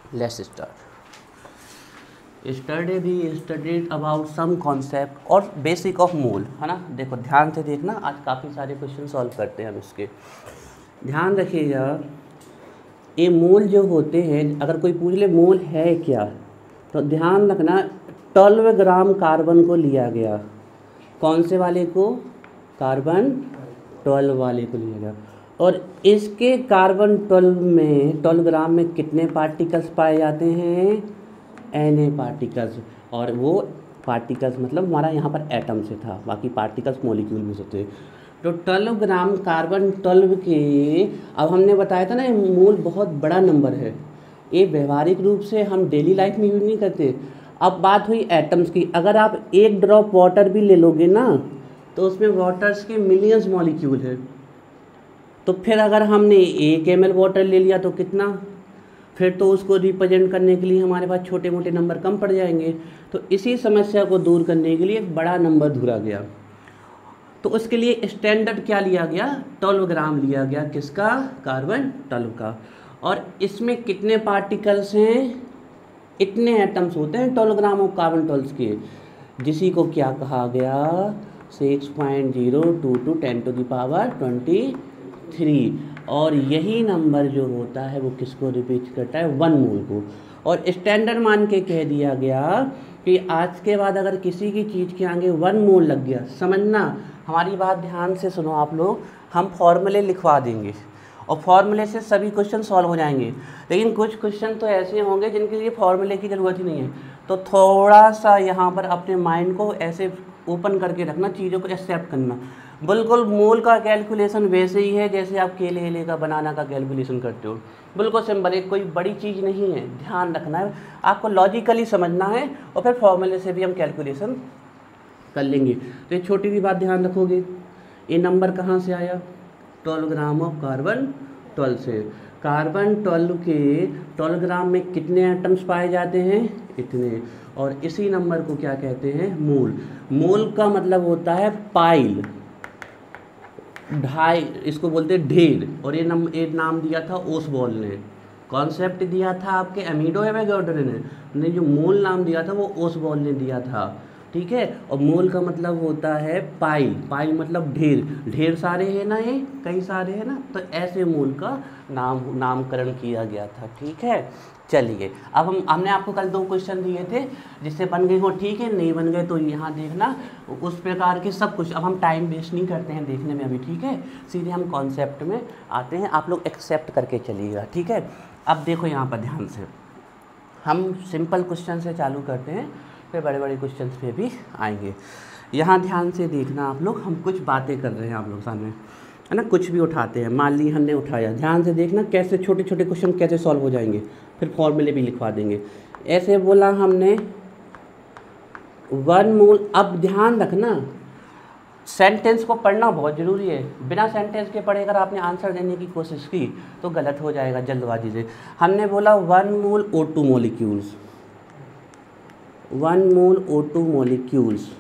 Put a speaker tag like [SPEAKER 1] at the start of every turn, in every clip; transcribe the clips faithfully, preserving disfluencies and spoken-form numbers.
[SPEAKER 1] Let's start. Study भी studied about some concept और basic of mole, है ना। देखो ध्यान से देखना, आज काफ़ी सारे क्वेश्चन सॉल्व करते हैं हम इसके। ध्यान रखिएगा, ये मोल जो होते हैं, अगर कोई पूछ ले मोल है क्या, तो ध्यान रखना ट्वेल्व ग्राम कार्बन को लिया गया। कौन से वाले को? कार्बन ट्वेल्व वाले को लिया गया। और इसके कार्बन ट्वेल्व में ट्वेल्व ग्राम में कितने पार्टिकल्स पाए जाते हैं? N A particles. और वो पार्टिकल्स मतलब हमारा यहाँ पर एटम से था, बाकी पार्टिकल्स मॉलिक्यूल में से थे। तो ट्वेल्व ग्राम कार्बन ट्वेल्व के, अब हमने बताया था ना ये मोल बहुत बड़ा नंबर है, ये व्यवहारिक रूप से हम डेली लाइफ में यूज नहीं करते। अब बात हुई एटम्स की, अगर आप एक ड्रॉप वाटर भी ले लोगे ना, तो उसमें वाटर्स के मिलियंस मॉलिक्यूल है। तो फिर अगर हमने एक एम एल वाटर ले लिया तो कितना, फिर तो उसको रिप्रेजेंट करने के लिए हमारे पास छोटे मोटे नंबर कम पड़ जाएंगे। तो इसी समस्या को दूर करने के लिए एक बड़ा नंबर ढूंढा गया। तो उसके लिए स्टैंडर्ड क्या लिया गया? ट्वेल्व ग्राम लिया गया। किसका? कार्बन ट्वेल्व का। और इसमें कितने पार्टिकल्स हैं? इतने एटम्स होते हैं twelve gram of carbon twelve के, जिसी को क्या कहा गया? Six point zero two two ten to the power twenty three. और यही नंबर जो होता है वो किसको रिपीट करता है? वन मोल को। और स्टैंडर्ड मान के कह दिया गया कि आज के बाद अगर किसी की चीज़ के आगे वन मोल लग गया, समझना, हमारी बात ध्यान से सुनो आप लोग, हम फॉर्मूले लिखवा देंगे और फॉर्मूले से सभी क्वेश्चन सॉल्व हो जाएंगे। लेकिन कुछ क्वेश्चन तो ऐसे होंगे जिनके लिए फॉर्मूले की ज़रूरत ही नहीं है। तो थोड़ा सा यहाँ पर अपने माइंड को ऐसे ओपन करके रखना, चीज़ों को एक्सेप्ट करना। बिल्कुल मोल का कैलकुलेशन वैसे ही है जैसे आप केले हेले का बनाना का कैलकुलेशन करते हो, बिल्कुल सिंपल है, कोई बड़ी चीज़ नहीं है। ध्यान रखना है, आपको लॉजिकली समझना है और फिर फॉर्मूले से भी हम कैलकुलेशन कर लेंगे। तो ये छोटी भी बात ध्यान रखोगे। ये नंबर कहाँ से आया? Twelve gram of carbon twelve से। कार्बन ट्वेल्व के ट्वेल्व ग्राम में कितने एटम्स पाए जाते हैं? इतने। और इसी नंबर को क्या कहते हैं? मोल। मोल का मतलब होता है पाइल, ढाई, इसको बोलते हैं ढेर। और ये नम एक नाम दिया था ओसबॉल ने, कॉन्सेप्ट दिया था आपके अमीडो एवोगाड्रो ने, ने जो मोल नाम दिया था वो ओसबॉल ने दिया था, ठीक है। और मोल का मतलब होता है पाइल, पाइल मतलब ढेर, ढेर सारे हैं ना, ये कई सारे हैं ना, तो ऐसे मोल का नाम नामकरण किया गया था, ठीक है। चलिए, अब हम हमने आपको कल दो क्वेश्चन दिए थे, जिससे बन गए हो ठीक है, नहीं बन गए तो यहाँ देखना, उस प्रकार के सब कुछ। अब हम टाइम वेस्ट नहीं करते हैं देखने में अभी, ठीक है, सीधे हम कॉन्सेप्ट में आते हैं, आप लोग एक्सेप्ट करके चलिएगा, ठीक है। अब देखो यहाँ पर ध्यान से, हम सिंपल क्वेश्चन से चालू करते हैं, फिर बड़े बड़े क्वेश्चन पे भी आएंगे। यहाँ ध्यान से देखना आप लोग, हम कुछ बातें कर रहे हैं आप लोग सामने, है ना, कुछ भी उठाते हैं, मान ली हमने उठाया, ध्यान से देखना कैसे छोटे छोटे क्वेश्चन कैसे सॉल्व हो जाएंगे, फिर फॉर्मूले भी लिखवा देंगे। ऐसे बोला हमने वन मोल। अब ध्यान रखना, सेंटेंस को पढ़ना बहुत ज़रूरी है, बिना सेंटेंस के पढ़े अगर आपने आंसर देने की कोशिश की तो गलत हो जाएगा जल्दबाजी से। हमने बोला one mole O two molecules, one mole O two molecules,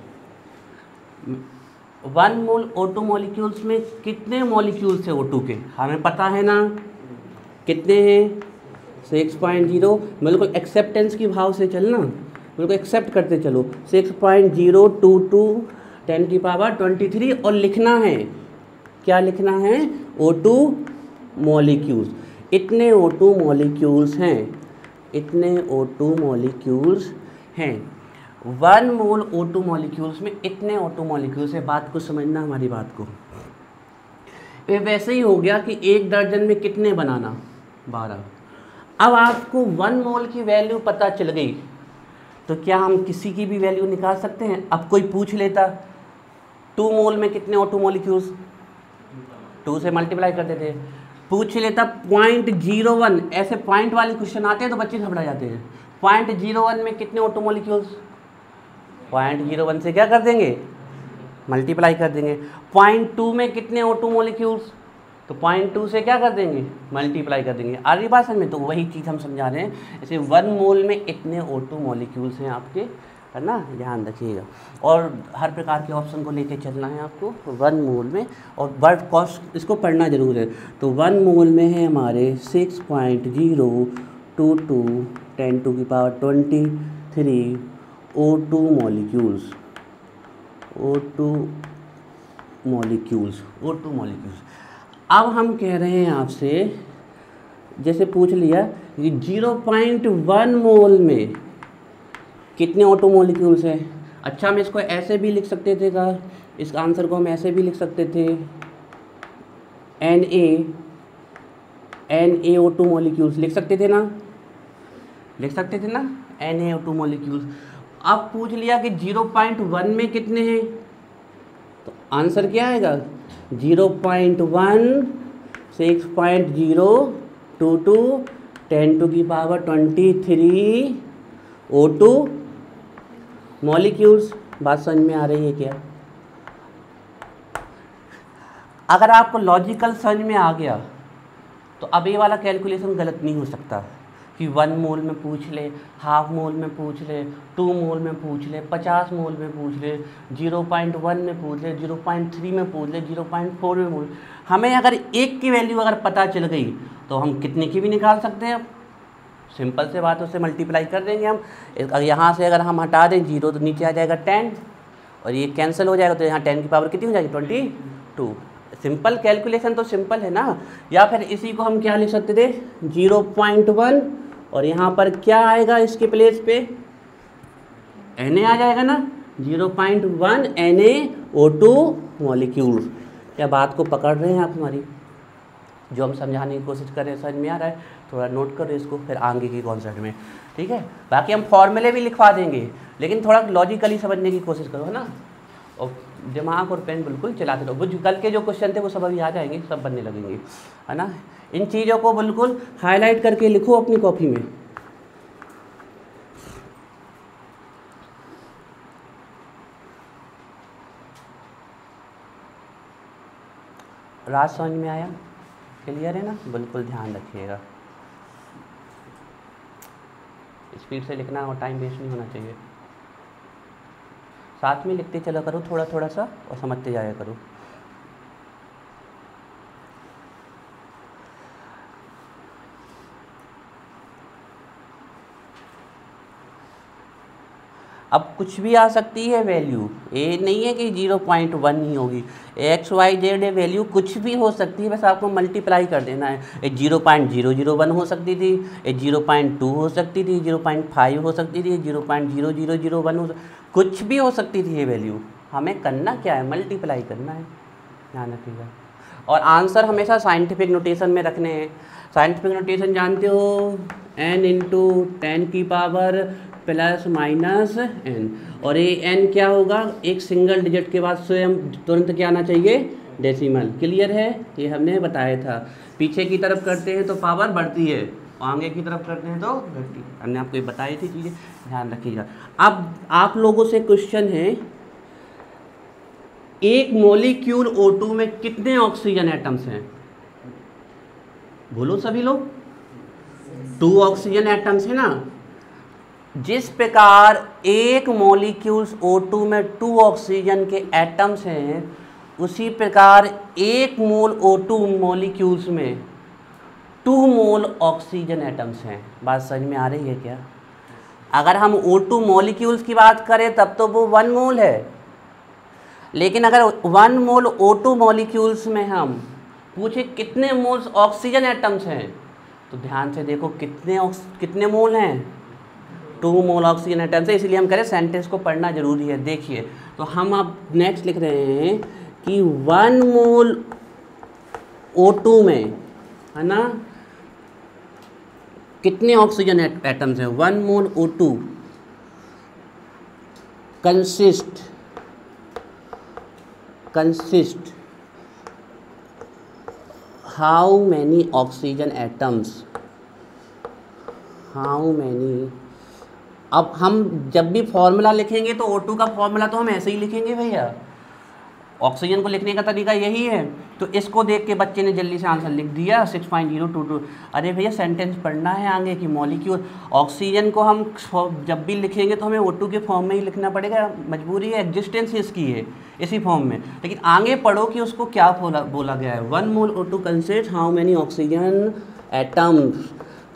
[SPEAKER 1] one mole O two molecules में कितने मॉलिक्यूल्स है ओ टू के? हमें पता है ना कितने हैं? Six point zero. बिल्कुल एक्सेप्टेंस की भाव से चलना, बिल्कुल एक्सेप्ट करते चलो। Six point zero two two ten की पावर ट्वेंटी थ्री। और लिखना है, क्या लिखना है? O two molecules. इतने ओ टू मॉलिक्यूल्स हैं, इतने ओ टू मॉलिक्यूल्स हैं। One mole O two molecules में इतने ओ टू मॉलिक्यूल्स है। बात को समझना, हमारी बात को। ये वैसे ही हो गया कि एक दर्जन में कितने बनाना? बारह। अब आपको वन मोल की वैल्यू पता चल गई, तो क्या हम किसी की भी वैल्यू निकाल सकते हैं? अब कोई पूछ लेता टू मोल में कितने ओ टू मॉलिक्यूल्स, टू से मल्टीप्लाई कर देते। पूछ लेता पॉइंट जीरो वन, ऐसे पॉइंट वाले क्वेश्चन आते हैं तो बच्चे घबरा जाते हैं। पॉइंट जीरो वन में कितने O two molecules? Point zero one से क्या कर देंगे? मल्टीप्लाई कर देंगे। पॉइंट टू में कितने ओ टू मॉलिक्यूल्स? तो पॉइंट टू से क्या कर देंगे? मल्टीप्लाई कर देंगे। आ रही बात समझ में? तो वही चीज़ हम समझा रहे हैं, जैसे वन मोल में इतने ओ टू मॉलिक्यूल्स हैं आपके, है ना, ध्यान रखिएगा। और हर प्रकार के ऑप्शन को लेके चलना है आपको वन मोल में, और वर्ड कॉस्ट इसको पढ़ना जरूर है। तो वन मोल में है हमारे six point zero two two ten to की power twenty three O two molecules O two molecules O two molecules. अब हम कह रहे हैं आपसे, जैसे पूछ लिया कि ज़ीरो पॉइंट वन मोल में कितने ओ टू मॉलिक्यूल्स हैं। अच्छा, हम इसको ऐसे भी लिख सकते थे का, इस आंसर को हम ऐसे भी लिख सकते थे, N A N A O two molecules लिख सकते थे ना, लिख सकते थे ना, N A O two molecules. अब पूछ लिया कि ज़ीरो पॉइंट वन में कितने हैं, तो आंसर क्या आएगा, zero point one, six point zero two two ten to की power twenty three O two molecules. बात समझ में आ रही है क्या? अगर आपको लॉजिकल समझ में आ गया तो अब ये वाला कैलकुलेशन गलत नहीं हो सकता कि वन मोल में पूछ ले, हाफ मोल में पूछ ले, टू मोल में पूछ ले, पचास मोल में पूछ ले, ज़ीरो पॉइंट वन में पूछ ले, ज़ीरो पॉइंट थ्री में पूछ ले, ज़ीरो पॉइंट फोर में पूछ। हमें अगर एक की वैल्यू अगर पता चल गई तो हम कितने की भी निकाल सकते हैं। सिंपल से बात, उससे मल्टीप्लाई कर देंगे हम। यहाँ से अगर हम हटा दें जीरो तो नीचे आ जाएगा टेन, और ये कैंसिल हो जाएगा तो यहाँ टेन की पावर कितनी हो जाएगी, ट्वेंटी टू। सिंपल कैलकुलेशन तो सिंपल है ना। या फिर इसी को हम क्या लिख सकते थे, ज़ीरो पॉइंट वन, और यहाँ पर क्या आएगा इसके प्लेस पे, एन ए आ जाएगा ना, zero point one N A O two molecule. क्या बात को पकड़ रहे हैं आप हमारी? जो हम समझाने की कोशिश कर रहे हैं समझ में आ रहा है? थोड़ा नोट करो इसको, फिर आगे की कॉन्सेप्ट में, ठीक है। बाकी हम फॉर्मूले भी लिखवा देंगे, लेकिन थोड़ा लॉजिकली समझने की कोशिश करो, है ना। और दिमाग और पेन बिल्कुल चलाते रहो। वो कल के जो क्वेश्चन थे वो सब अभी आ जाएंगे, सब बनने लगेंगे, है ना। इन चीज़ों को बिल्कुल हाईलाइट करके लिखो अपनी कॉपी में। राज समझ में आया? क्लियर है ना? बिल्कुल ध्यान रखिएगा, स्पीड से लिखना और टाइम वेस्ट नहीं होना चाहिए। साथ में लिखते चला करो थोड़ा थोड़ा सा, और समझते जाया करो। अब कुछ भी आ सकती है वैल्यू, ये नहीं है कि ज़ीरो पॉइंट वन ही होगी, एक्स वाई जेड वैल्यू कुछ भी हो सकती है, बस आपको मल्टीप्लाई कर देना है। ये zero point zero zero one हो सकती थी, ये ज़ीरो पॉइंट टू हो सकती थी, ज़ीरो पॉइंट फाइव हो सकती थी, zero point zero zero zero one हो, कुछ भी हो सकती थी ये वैल्यू। हमें करना क्या है, मल्टीप्लाई करना है, ध्यान रखिएगा। और आंसर हमेशा साइंटिफिक नोटेशन में रखने हैं। साइंटिफिक नोटेशन जानते हो, एन इंटू टेन की पावर प्लस माइनस एन, और ये एन क्या होगा, एक सिंगल डिजिट के बाद स्वयं तुरंत क्या आना चाहिए, डेसिमल। क्लियर है? ये हमने बताया था। पीछे की तरफ करते हैं तो पावर बढ़ती है, आगे की तरफ करते हैं तो घटती है। हमने आपको ये बताई थी चीज़ें, ध्यान रखिएगा। अब आप लोगों से क्वेश्चन है, एक मॉलिक्यूल ओ टू में कितने ऑक्सीजन एटम्स हैं? बोलो सभी लोग, टू ऑक्सीजन एटम्स है ना। जिस प्रकार एक मॉलिक्यूल्स ओ टू में टू ऑक्सीजन के एटम्स हैं, उसी प्रकार एक मोल ओ टू मॉलिक्यूल्स में टू मोल ऑक्सीजन एटम्स हैं। बात समझ में आ रही है क्या? अगर हम ओ टू मॉलिक्यूल्स की बात करें तब तो वो वन मोल है, लेकिन अगर one mole O two molecules में हम पूछे कितने मोल्स ऑक्सीजन एटम्स हैं, तो ध्यान से देखो कितने कितने मोल हैं, टू मोल ऑक्सीजन एटम्स है। इसलिए हम कह रहे हैं सेंटेंस को पढ़ना जरूरी है। देखिए, तो हम अब नेक्स्ट लिख रहे हैं कि वन मोल ओ टू में, है ना, कितने ऑक्सीजन एटम्स हैं। One mole O two consist consist how many oxygen atoms, how many. अब हम जब भी फॉर्मूला लिखेंगे तो ओ टू का फॉर्मूला तो हम ऐसे ही लिखेंगे भैया, ऑक्सीजन को लिखने का तरीका यही है। तो इसको देख के बच्चे ने जल्दी से आंसर लिख दिया six point zero two two. अरे भैया सेंटेंस पढ़ना है आगे की, मॉलिक्यूल ऑक्सीजन को हम जब भी लिखेंगे तो हमें ओ टू के फॉर्म में ही लिखना पड़ेगा, मजबूरी है, एग्जिस्टेंस इसकी है इसी फॉर्म में। लेकिन आगे पढ़ो कि उसको क्या बोला बोला गया है, one mole O two consist how many oxygen atoms.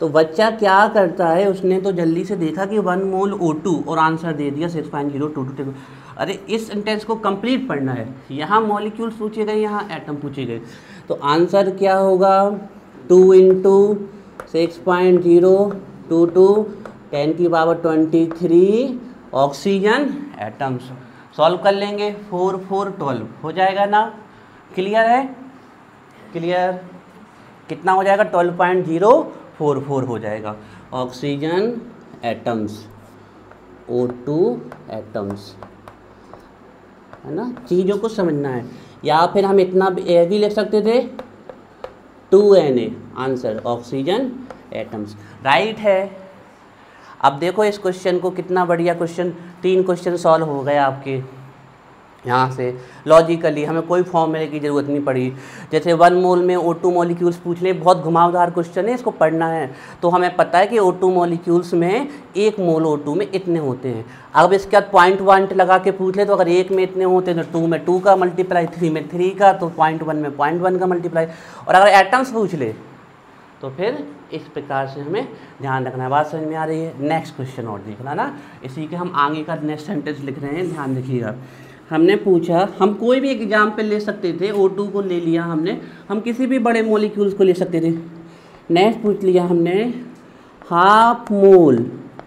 [SPEAKER 1] तो बच्चा क्या करता है, उसने तो जल्दी से देखा कि वन मोल ओ टू और आंसर दे दिया six point zero two two. अरे इस सेंटेंस को कंप्लीट पढ़ना है, यहाँ मॉलिक्यूल्स पूछे गए, यहाँ एटम पूछे गए, तो आंसर क्या होगा, two into six point zero two two ten की power twenty three oxygen atoms. Solve कर लेंगे, फोर फोर ट्वेल्व हो जाएगा ना, क्लियर है, क्लियर, कितना हो जाएगा, twelve point zero four four हो जाएगा oxygen atoms, O two atoms, है ना। चीज़ों को समझना है, या फिर हम इतना भी लिख सकते थे, two N A answer oxygen atoms, right है। अब देखो इस क्वेश्चन को, कितना बढ़िया क्वेश्चन, तीन क्वेश्चन सॉल्व हो गए आपके यहाँ से लॉजिकली, हमें कोई फॉर्मूले की ज़रूरत नहीं पड़ी। जैसे वन मोल में ओ टू मॉलिक्यूल्स पूछ ले, बहुत घुमावदार क्वेश्चन है, इसको पढ़ना है तो हमें पता है कि ओ टू मॉलिक्यूल्स में एक मोल ओ टू में इतने होते हैं। अब इसके बाद पॉइंट वन लगा के पूछ ले, तो अगर एक में इतने होते हैं तो टू में टू का मल्टीप्लाई, थ्री में थ्री का, तो पॉइंट वन में पॉइंट वन का मल्टीप्लाई, और अगर एटम्स पूछ ले तो फिर इस प्रकार से हमें ध्यान रखना है। बात समझ में आ रही है। नेक्स्ट क्वेश्चन और देखना ना, इसी के हम आगे का नेक्स्ट सेंटेंस लिख रहे हैं, ध्यान रखिएगा। हमने पूछा, हम कोई भी एग्जाम्पल ले सकते थे, ओ टू को ले लिया हमने, हम किसी भी बड़े मॉलिक्यूल्स को ले सकते थे। नेक्स्ट पूछ लिया हमने, हाफ मोल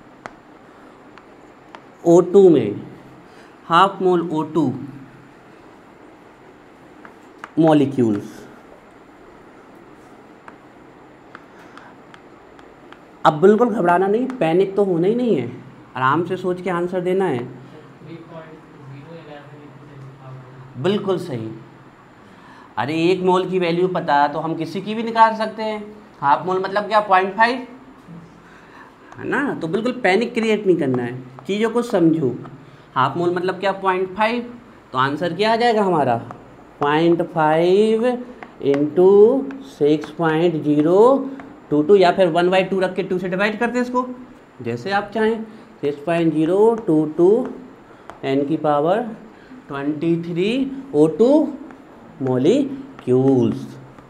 [SPEAKER 1] ओ टू में, half mole O two molecules. अब बिल्कुल घबराना नहीं, पैनिक तो होना ही नहीं है, आराम से सोच के आंसर देना है। बिल्कुल सही। अरे एक मोल की वैल्यू पता है तो हम किसी की भी निकाल सकते हैं। हाफ मोल मतलब क्या, पॉइंट फाइव, है ना। तो बिल्कुल पैनिक क्रिएट नहीं करना है, चीज़ों को समझो। हाफ मोल मतलब क्या, पॉइंट फाइव, तो आंसर क्या आ जाएगा हमारा, point five into six point zero two two, या फिर वन बाई टू रख के टू से डिवाइड करते हैं इसको, जैसे आप चाहें। Six point zero two two N की power twenty three O two molecules,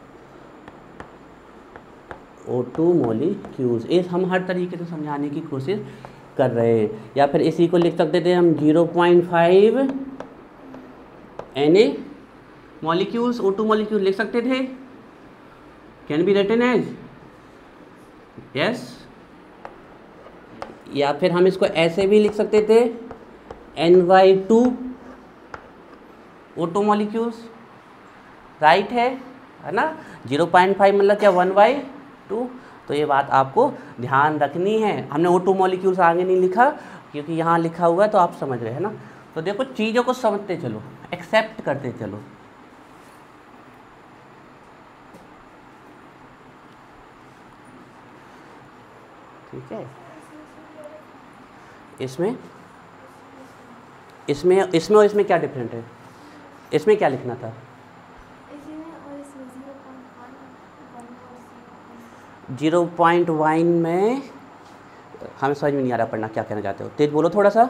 [SPEAKER 1] O two molecules. ये हम हर तरीके से समझाने की कोशिश कर रहे हैं। या फिर इसी को लिख सकते थे हम, zero point five N A molecules, O two molecule लिख सकते थे, can be written as yes. या फिर हम इसको ऐसे भी लिख सकते थे, N by two O two molecules, right है, है ना। ज़ीरो पॉइंट फाइव मतलब क्या, वन बाई टू। तो ये बात आपको ध्यान रखनी है। हमने ओ टू मॉलिक्यूल्स आगे नहीं लिखा क्योंकि यहाँ लिखा हुआ है, तो आप समझ रहे हैं ना। तो देखो चीज़ों को समझते चलो, एक्सेप्ट करते चलो। ठीक है, इसमें इसमें इसमें और इसमें क्या डिफरेंट है, इसमें क्या लिखना था, जीरो पॉइंट वन में हमें समझ में नहीं आ रहा पढ़ना, क्या कहना चाहते हो, तेज बोलो थोड़ा सा।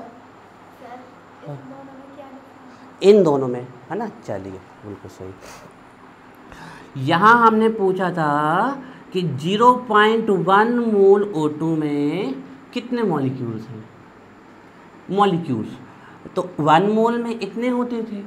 [SPEAKER 1] इन दोनों में, है ना, चलिए बिल्कुल सही। यहाँ हमने पूछा था कि zero point one mole O two में कितने मॉलिक्यूल्स हैं, मॉलिक्यूल्स, तो वन मोल में इतने होते थे,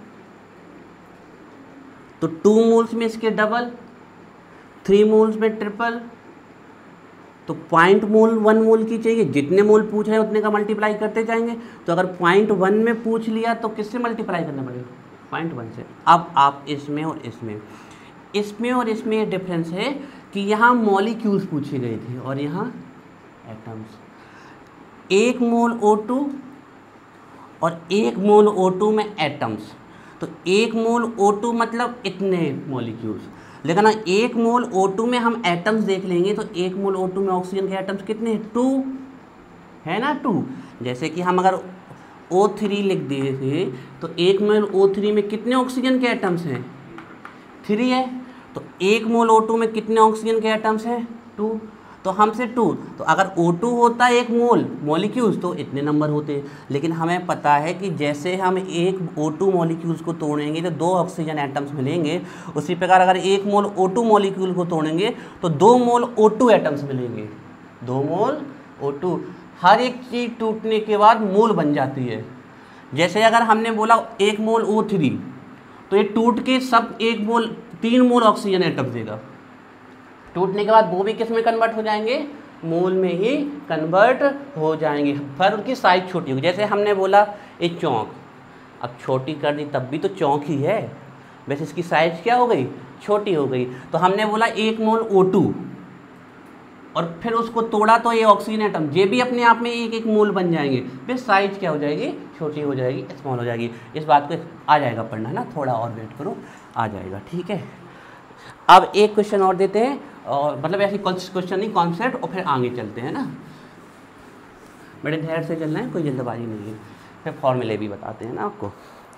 [SPEAKER 1] तो टू मोल्स में इसके डबल, थ्री मोल्स में ट्रिपल, तो पॉइंट मोल वन मोल की चाहिए, जितने मोल पूछ रहे हैं उतने का मल्टीप्लाई करते जाएंगे। तो अगर पॉइंट वन में पूछ लिया तो किससे मल्टीप्लाई करना पड़ेगा, पॉइंट वन से। अब आप इसमें और इसमें इसमें और इसमें डिफरेंस है कि यहाँ मॉलिक्यूल्स पूछे गए थे और यहाँ एटम्स। एक मोल ओ टू और एक मोल ओ टू में एटम्स, तो एक मोल ओ टू मतलब इतने मॉलिक्यूल्स। लेकिन ना एक मोल ओ टू में हम एटम्स देख लेंगे तो एक मोल ओ टू में ऑक्सीजन के एटम्स कितने हैं, टू है ना, टू। जैसे कि हम अगर ओ थ्री लिख दिए थे तो एक मोल ओ थ्री में कितने ऑक्सीजन के एटम्स हैं, थ्री है। तो एक मोल ओ टू में कितने ऑक्सीजन के एटम्स हैं, टू। तो हमसे टू, तो अगर ओ टू होता है एक मोल मॉलिक्यूल्स तो इतने नंबर होते। लेकिन हमें पता है कि जैसे हम एक ओ टू मॉलिक्यूल्स को तोड़ेंगे तो दो ऑक्सीजन एटम्स मिलेंगे, उसी प्रकार अगर एक मोल ओ टू मॉलिक्यूल को तोड़ेंगे तो दो मोल ओ टू एटम्स मिलेंगे। दो मोल ओ टू। हर एक चीज़ टूटने के बाद मोल बन जाती है। जैसे अगर हमने बोला एक मोल ओ थ्री, तो ये टूट के सब एक मोल तीन मोल ऑक्सीजन एटम देगा। टूटने के बाद वो भी किस में कन्वर्ट हो जाएंगे, मोल में ही कन्वर्ट हो जाएंगे, पर उनकी साइज छोटी होगी। जैसे हमने बोला एक चौंक, अब छोटी कर दी तब भी तो चौंक ही है, वैसे इसकी साइज क्या हो गई, छोटी हो गई। तो हमने बोला एक मोल ओ टू, और फिर उसको तोड़ा तो ये ऑक्सीजन एटम, ये भी अपने आप में एक एक मोल बन जाएंगे, फिर साइज क्या हो जाएगी, छोटी हो जाएगी, स्मॉल हो जाएगी। इस बात को आ जाएगा पढ़ना ना, थोड़ा और वेट करो, आ जाएगा, ठीक है। अब एक क्वेश्चन और देते हैं, और मतलब ऐसी क्वेश्चन नहीं, कॉन्सेप्ट, और फिर आगे चलते हैं ना। बड़े धैर्य से चलना है, कोई जल्दबाजी नहीं है। फिर फॉर्मूले भी बताते हैं ना आपको।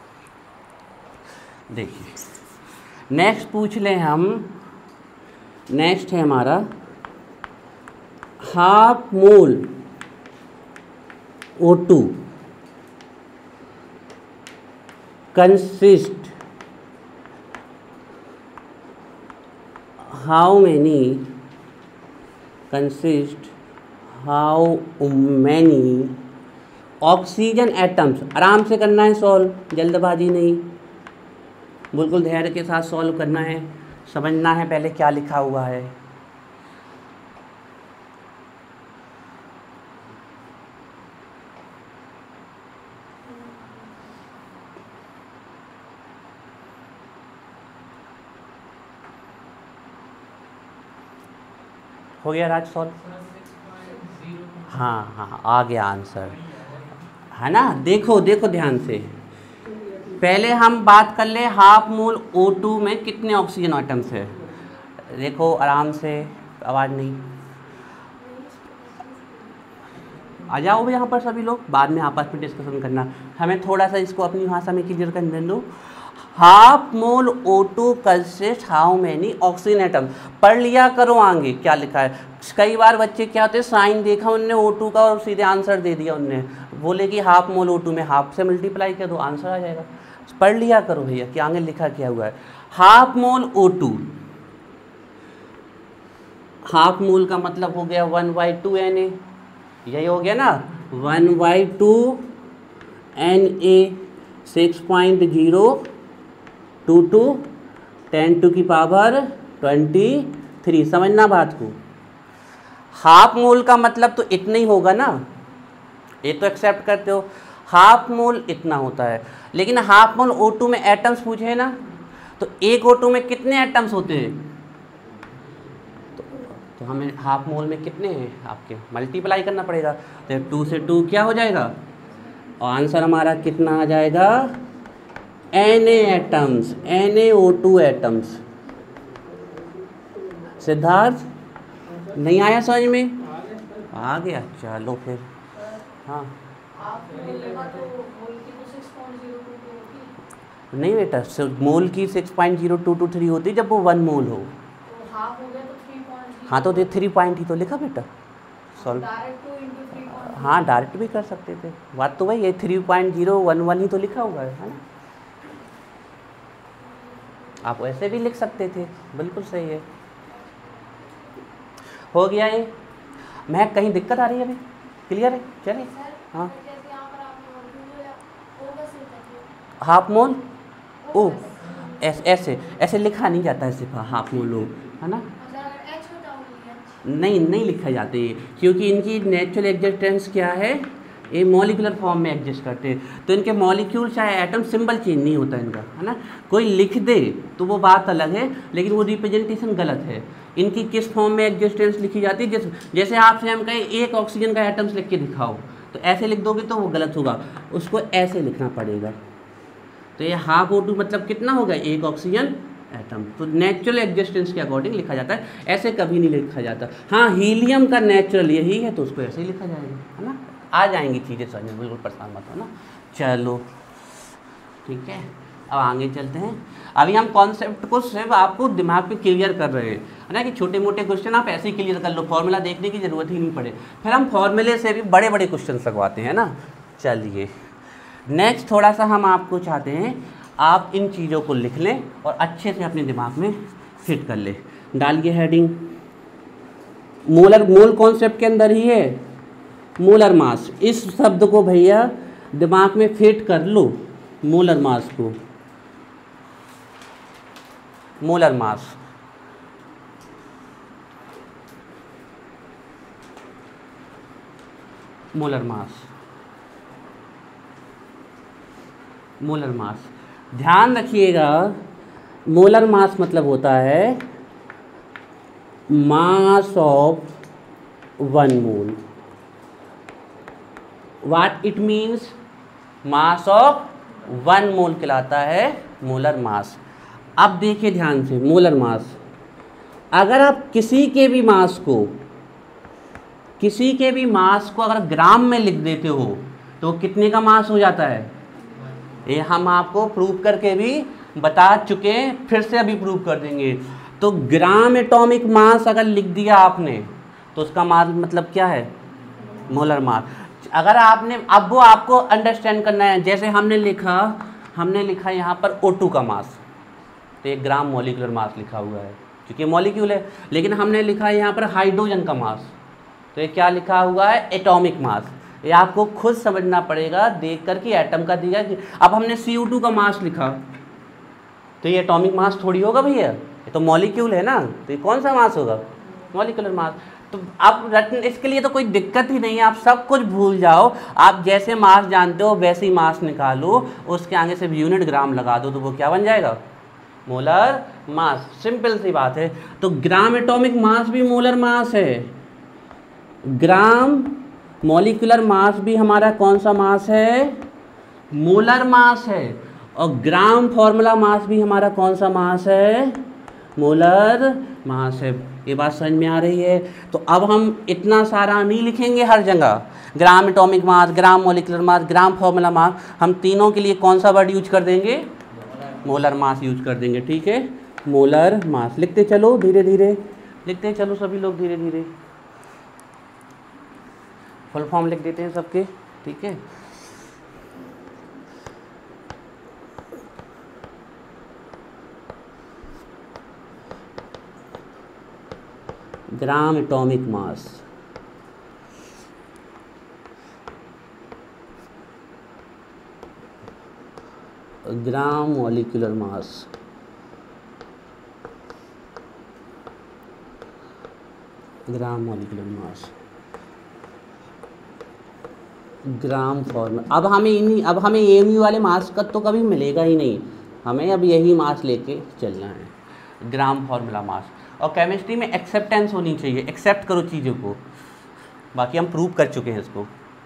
[SPEAKER 1] देखिए नेक्स्ट पूछ लें हम, नेक्स्ट है हमारा half mole O two consist how many consist how many oxygen atoms. आराम से करना है सॉल्व, जल्दबाजी नहीं, बिल्कुल धैर्य के साथ सॉल्व करना है, समझना है पहले क्या लिखा हुआ है। हो गया राज सॉल्व? हाँ हाँ आ गया आंसर, है ना। देखो देखो ध्यान से, पहले हम बात कर ले हाफ मोल ओ टू में कितने ऑक्सीजन एटम्स है। देखो आराम से, आवाज़ नहीं, आ जाओ यहाँ पर सभी लोग, बाद में आपस में डिस्कशन करना। हमें थोड़ा सा इसको अपनी भाषा में क्लियर कर दो। Half mole O two consist how many oxygen atom. पढ़ लिया करो आगे क्या लिखा है। कई बार बच्चे क्या होते हैं, साइन देखा उनने ओ टू का और सीधे आंसर दे दिया, उनने बोले कि हाफ मोल ओ टू में हाफ से मल्टीप्लाई कर दो आंसर आ जाएगा। पढ़ लिया करो भैया कि आगे लिखा क्या हुआ है। Half mole O two, half mole का मतलब हो गया one by two N A, यही हो गया ना, one by two N A, six point zero two two ten to की पावर ट्वेंटी थ्री। समझना बात को, हाफ मोल का मतलब तो इतना ही होगा ना, ये तो एक्सेप्ट करते हो, हाफ मोल इतना होता है। लेकिन हाफ मोल ओ टू में एटम्स पूछे ना, तो एक ओ टू में कितने एटम्स होते हैं, तो, तो हमें हाफ मोल में कितने हैं आपके मल्टीप्लाई करना पड़ेगा। तो टू से टू क्या हो जाएगा, और आंसर हमारा कितना आ जाएगा, N A atoms, N A O two atoms. Siddharth नहीं आया समझ में? आ गया, चलो फिर। हाँ नहीं बेटा, मोल की six point zero two two three होती जब वो वन मोल हो। हाँ तो थ्री पॉइंट ही तो लिखा बेटा सॉल्व। हाँ डायरेक्ट भी कर सकते थे, बात तो वही है, three point zero one one ही तो लिखा हुआ है ना। आप ऐसे भी लिख सकते थे, बिल्कुल सही है। हो गया ये। मैं कहीं दिक्कत आ रही है अभी, क्लियर है? चलिए हाँ, हाफ मोल ओ ऐसे ऐसे ऐसे लिखा नहीं जाता है सिर्फ हाफ मोल ओ, है ना। नहीं नहीं लिखा जाते ये, क्योंकि इनकी नेचुरल एग्जिस्टेंस क्या है, ये मॉलिकुलर फॉर्म में एग्जिस्ट करते हैं, तो इनके मॉलिक्यूल चाहे एटम सिंबल चेंज नहीं होता इनका, है ना। कोई लिख दे तो वो बात अलग है, लेकिन वो रिप्रेजेंटेशन गलत है। इनकी किस फॉर्म में एग्जिस्टेंस लिखी जाती है, जैसे जैसे आपसे हम कहें एक ऑक्सीजन का एटम्स लिख के दिखाओ, तो ऐसे लिख दोगे तो वो गलत होगा, उसको ऐसे लिखना पड़ेगा। तो ये हाफ ओ टू मतलब कितना होगा, एक ऑक्सीजन एटम। तो नेचुरल एग्जिस्टेंस के अकॉर्डिंग लिखा जाता है, ऐसे कभी नहीं लिखा जाता। हाँ हीलियम का नेचुरल यही है, तो उसको ऐसे ही लिखा जाएगा, है ना। आ जाएंगी चीज़ें समझ में, बिल्कुल परेशान मत हो ना। चलो ठीक है, अब आगे चलते हैं। अभी हम कॉन्सेप्ट को सिर्फ आपको दिमाग में क्लियर कर रहे हैं, है ना, कि छोटे मोटे क्वेश्चन आप ऐसे ही क्लियर कर लो, फॉर्मूला देखने की ज़रूरत ही नहीं पड़े। फिर हम फॉर्मूले से भी बड़े बड़े क्वेश्चन लगवाते हैं ना। चलिए नेक्स्ट थोड़ा सा हम आपको चाहते हैं आप इन चीज़ों को लिख लें और अच्छे से अपने दिमाग में फिट कर ले। डालिए हेडिंग मोलर मोल कॉन्सेप्ट के अंदर ही है मोलर मास। इस शब्द को भैया दिमाग में फिट कर लो, मोलर मास को, molar mass. Molar mass, molar mass. ध्यान रखिएगा, मोलर मास मतलब होता है mass of one mole. What it means? Mass of one mole कहलाता है मोलर मास। अब देखिए ध्यान से, मोलर मास, अगर आप किसी के भी मास को किसी के भी मास को अगर ग्राम में लिख देते हो तो कितने का मास हो जाता है? ये हम आपको प्रूव करके भी बता चुके हैं, फिर से अभी प्रूव कर देंगे। तो ग्राम एटॉमिक मास अगर लिख दिया आपने तो उसका मास मतलब क्या है? Molar mass. अगर आपने, अब वो आपको अंडरस्टैंड करना है, जैसे हमने लिखा हमने लिखा यहाँ पर ओ टू का मास, तो एक ग्राम मॉलिक्यूलर मास लिखा हुआ है क्योंकि मॉलिक्यूल है। लेकिन हमने लिखा है यहाँ पर हाइड्रोजन का मास, तो ये क्या लिखा हुआ है? Atomic mass. ये आपको खुद समझना पड़ेगा देख कर कि एटम का दिया कि अब हमने सी ओ टू का मास लिखा तो ये एटॉमिक मास थोड़ी होगा भैया, ये तो मॉलिक्यूल है ना, तो ये कौन सा मास होगा? Molecular mass. तो आप रटने, इसके लिए तो कोई दिक्कत ही नहीं है, आप सब कुछ भूल जाओ। आप जैसे मास जानते हो वैसे ही मास निकालो, उसके आगे सिर्फ यूनिट ग्राम लगा दो तो वो क्या बन जाएगा? Molar mass. सिंपल सी बात है। तो ग्राम एटॉमिक मास भी मोलर मास है। ग्राम मॉलिक्यूलर मास भी हमारा कौन सा मास है? मोलर मास है। और ग्राम फॉर्मूला मास भी हमारा कौन सा मास है? मोलर मास है। ये बात समझ में आ रही है? तो अब हम इतना सारा नहीं लिखेंगे हर जगह, gram atomic mass, gram molecular mass, gram formula mass. हम तीनों के लिए कौन सा वर्ड यूज कर देंगे? मोलर मास यूज कर देंगे। ठीक है, मोलर मास। लिखते चलो धीरे धीरे, लिखते चलो सभी लोग धीरे धीरे। फुल फॉर्म लिख देते हैं सबके। ठीक है, gram atomic mass, gram molecular mass, gram molecular mass, gram formula. अब हमें इन्हीं अब हमें एएमयू वाले मास का तो कभी मिलेगा ही नहीं, हमें अब यही मास लेके चलना है, ग्राम फॉर्मूला मास। और केमिस्ट्री में एक्सेप्टेंस होनी चाहिए, एक्सेप्ट करो चीज़ों को, बाकी हम प्रूव कर चुके हैं इसको।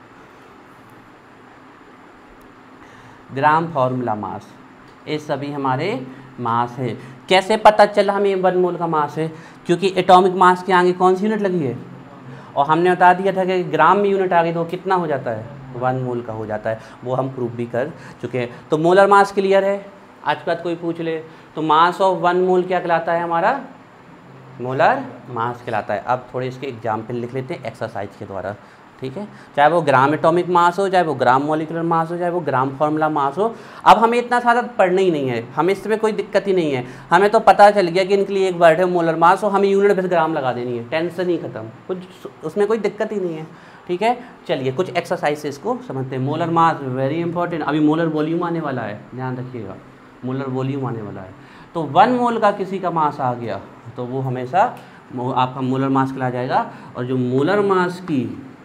[SPEAKER 1] ग्राम फॉर्मूला मास, ये सभी हमारे मास है। कैसे पता चला हमें वन मोल का मास है? क्योंकि एटॉमिक मास के आगे कौन सी यूनिट लगी है, और हमने बता दिया था कि ग्राम में यूनिट आ गई तो कितना हो जाता है? वन मोल का हो जाता है। वो हम प्रूव भी कर चुके हैं। तो मोलर मास क्लियर है। आज के बाद कोई पूछ ले तो मास ऑफ वन मोल क्या कहलाता है? हमारा मोलर मास कहलाता है। अब थोड़े इसके एग्जाम्पल लिख लेते हैं एक्सरसाइज के द्वारा। ठीक है, चाहे वो ग्राम एटॉमिक मास हो, चाहे वो ग्राम मॉलिक्यूलर मास हो, चाहे वो ग्राम फॉर्मूला मास हो। अब हमें इतना सारा पढ़ना ही नहीं है, हमें इसमें कोई दिक्कत ही नहीं है। हमें तो पता चल गया कि इनके लिए एक वर्ड है मोलर मास, और हमें यूनिट बस ग्राम लगा देनी है, टेंशन ही खत्म, कुछ उसमें कोई दिक्कत ही नहीं है। ठीक है, चलिए कुछ एक्सरसाइज से इसको समझते हैं। Molar mass very important. अभी मोलर वॉल्यूम आने वाला है, ध्यान रखिएगा, मोलर वॉल्यूम आने वाला है। तो वन मोल का किसी का मास आ गया तो वो हमेशा आपका मोलर मास कहला जाएगा। और जो मोलर मास की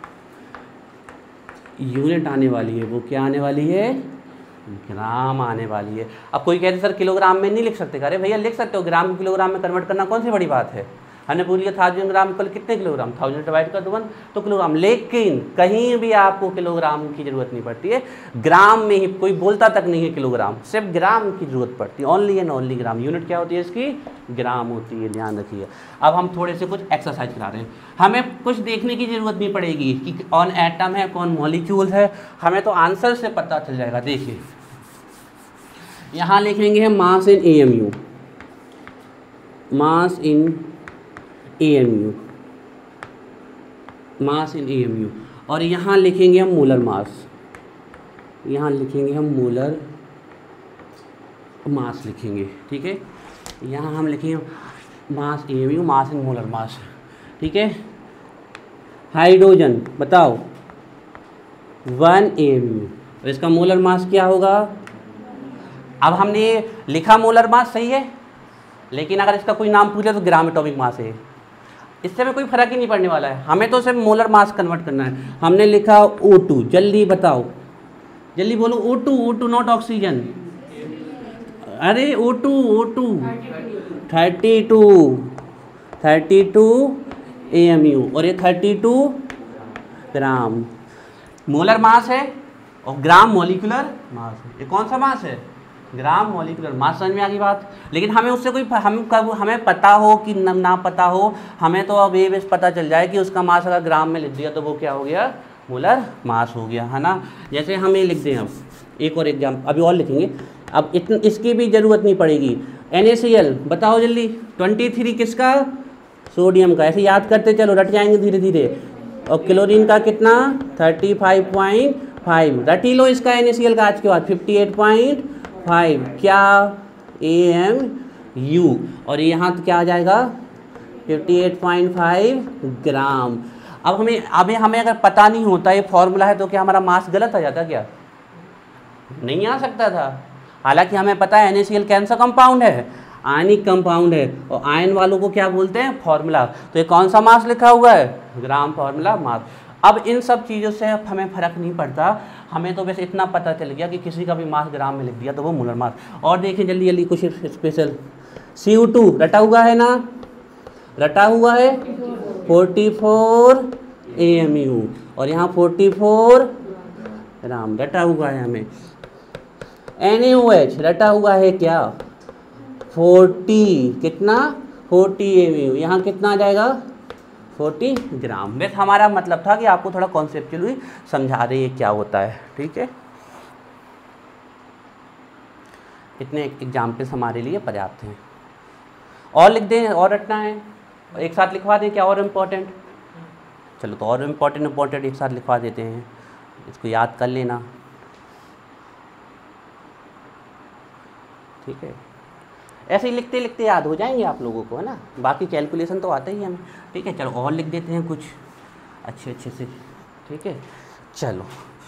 [SPEAKER 1] यूनिट आने वाली है वो क्या आने वाली है? ग्राम आने वाली है। अब कोई कहते सर किलोग्राम में नहीं लिख सकते, अरे भैया लिख सकते हो, ग्राम किलोग्राम में कन्वर्ट करना कौन सी बड़ी बात है। हमने पूछ लिया थाउजेंड ग्राम कल कितने किलोग्राम, थाउजेंड डिवाइड कर दो वन तो किलोग्राम। लेकिन कहीं भी आपको किलोग्राम की जरूरत नहीं पड़ती है, ग्राम में ही कोई बोलता तक नहीं है किलोग्राम, सिर्फ ग्राम की जरूरत पड़ती है, only and only gram. Unit क्या होती है इसकी? ग्राम होती है, ध्यान रखिए। अब हम थोड़े से कुछ एक्सरसाइज करा रहे हैं। हमें कुछ देखने की जरूरत नहीं पड़ेगी कि कौन एटम है कौन मॉलिक्यूल है, हमें तो आंसर से पता चल जाएगा। देखिए यहाँ लिखेंगे हम mass in AMU, mass in AMU, mass in AMU. और यहाँ लिखेंगे हम मोलर मास, यहाँ लिखेंगे हम मोलर मास लिखेंगे। ठीक है, यहाँ हम लिखेंगे मास एएमयू, मास इन मोलर मास। ठीक है, हाइड्रोजन बताओ वन ए एम यू, और इसका मोलर मास क्या होगा। अब हमने लिखा मोलर मास सही है, लेकिन अगर इसका कोई नाम पूछे तो ग्राम एटॉमिक मास है, इससे में कोई फर्क ही नहीं पड़ने वाला है, हमें तो सिर्फ मोलर मास कन्वर्ट करना है। हमने लिखा ओ टू, जल्दी बताओ, जल्दी बोलो O two, O two not oxygen, अरे O two, O two thirty two, thirty two A M U, और ये thirty two gram molar mass है, और ग्राम मॉलिक्यूलर मास है। ये कौन सा मास है, ग्राम मॉलिक्यूलर मास। समझ में आ गई बात। लेकिन हमें उससे कोई हम कब हमें पता हो कि न, ना पता हो, हमें तो अब ये बस पता चल जाए कि उसका मास अगर ग्राम में लिख दिया तो वो क्या हो गया, मोलर मास हो गया, है ना। जैसे हम ये लिख दें, अब एक और एग्जाम अभी और लिखेंगे, अब इतन इसकी भी ज़रूरत नहीं पड़ेगी। एन ए सी एल बताओ जल्दी, ट्वेंटी थ्री किसका, सोडियम का, ऐसे याद करते चलो, रट जाएंगे धीरे धीरे। और क्लोरीन का कितना, थर्टी फाइव पॉइंट फाइव, रट ही लो इसका एन ए सी एल का आज के बाद, फिफ्टी एट पॉइंट फाइव क्या, ए एम यू, और यहाँ तो क्या आ जाएगा fifty eight point five gram. अब हमें अभी हमें अगर पता नहीं होता ये फॉर्मूला है तो क्या हमारा मास गलत आ जाता, क्या नहीं आ सकता था। हालांकि हमें पता है एन ए सी एल कौन सा कंपाउंड है, आयनिक कंपाउंड है, और आयन वालों को क्या बोलते हैं, फॉर्मूला। तो ये कौन सा मास लिखा हुआ है, ग्राम फॉर्मूला मास। अब इन सब चीज़ों से हमें फ़र्क नहीं पड़ता, हमें तो बस इतना पता चल गया कि किसी का भी मास ग्राम में लिख दिया तो वो मोलर मास। और देखिए जल्दी जल्दी कुछ स्पेशल, सी ओ टू रटा हुआ है ना, रटा हुआ है forty four A M U, और यहाँ फोर्टी फोर ग्राम रटा हुआ है हमें। एन ए ओ एच रटा हुआ है क्या, फोर्टी, कितना फोर्टी ए एम यू, यहाँ कितना आ जाएगा फोर्टी ग्राम। बस हमारा मतलब था कि आपको थोड़ा कॉन्सेप्चुअली समझा रहे हैं क्या होता है, ठीक है। इतने एग्जाम्पल्स हमारे लिए पर्याप्त हैं। और लिख दें, और रटना है, एक साथ लिखवा दें क्या, और इम्पोर्टेंट, चलो तो और इम्पोर्टेंट इम्पोर्टेंट एक साथ लिखवा देते हैं, इसको याद कर लेना, ठीक है। ऐसे ही लिखते लिखते याद हो जाएंगे आप लोगों को, है ना, बाकी कैलकुलेशन तो आता ही है हमें, ठीक है। चलो और लिख देते हैं कुछ अच्छे अच्छे से, ठीक है। चलो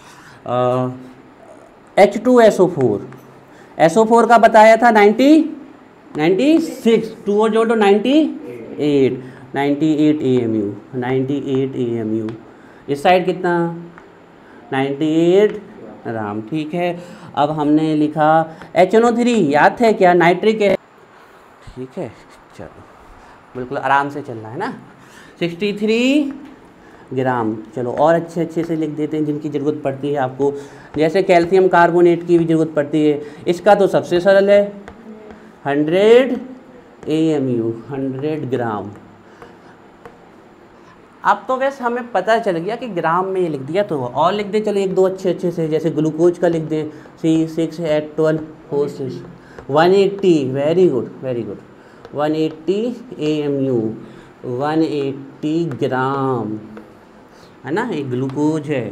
[SPEAKER 1] H two S O four, S O four का बताया था नाइन्टी नाइन्टी सिक्स, टू और जोड़ो ninety eight, ninety eight A M U, ninety eight A M U, इस साइड कितना नाइन्टी एट ग्राम, ठीक है। अब हमने लिखा एच एन ओ थ्री, याद है क्या, नाइट्रिक है, ठीक है। चलो बिल्कुल आराम से चलना है ना, सिक्सटी थ्री ग्राम। चलो और अच्छे अच्छे से लिख देते हैं जिनकी ज़रूरत पड़ती है आपको, जैसे कैल्शियम कार्बोनेट की भी ज़रूरत पड़ती है, इसका तो सबसे सरल है hundred A M U, hundred gram. अब तो वैसे हमें पता चल गया कि ग्राम में ये लिख दिया, तो और लिख दे चलो एक दो अच्छे अच्छे से, जैसे ग्लूकोज का लिख दें C six eight twelve four six, one eighty, very good very good, one eighty A M U, one eighty gram, है ना, एक ग्लूकोज है,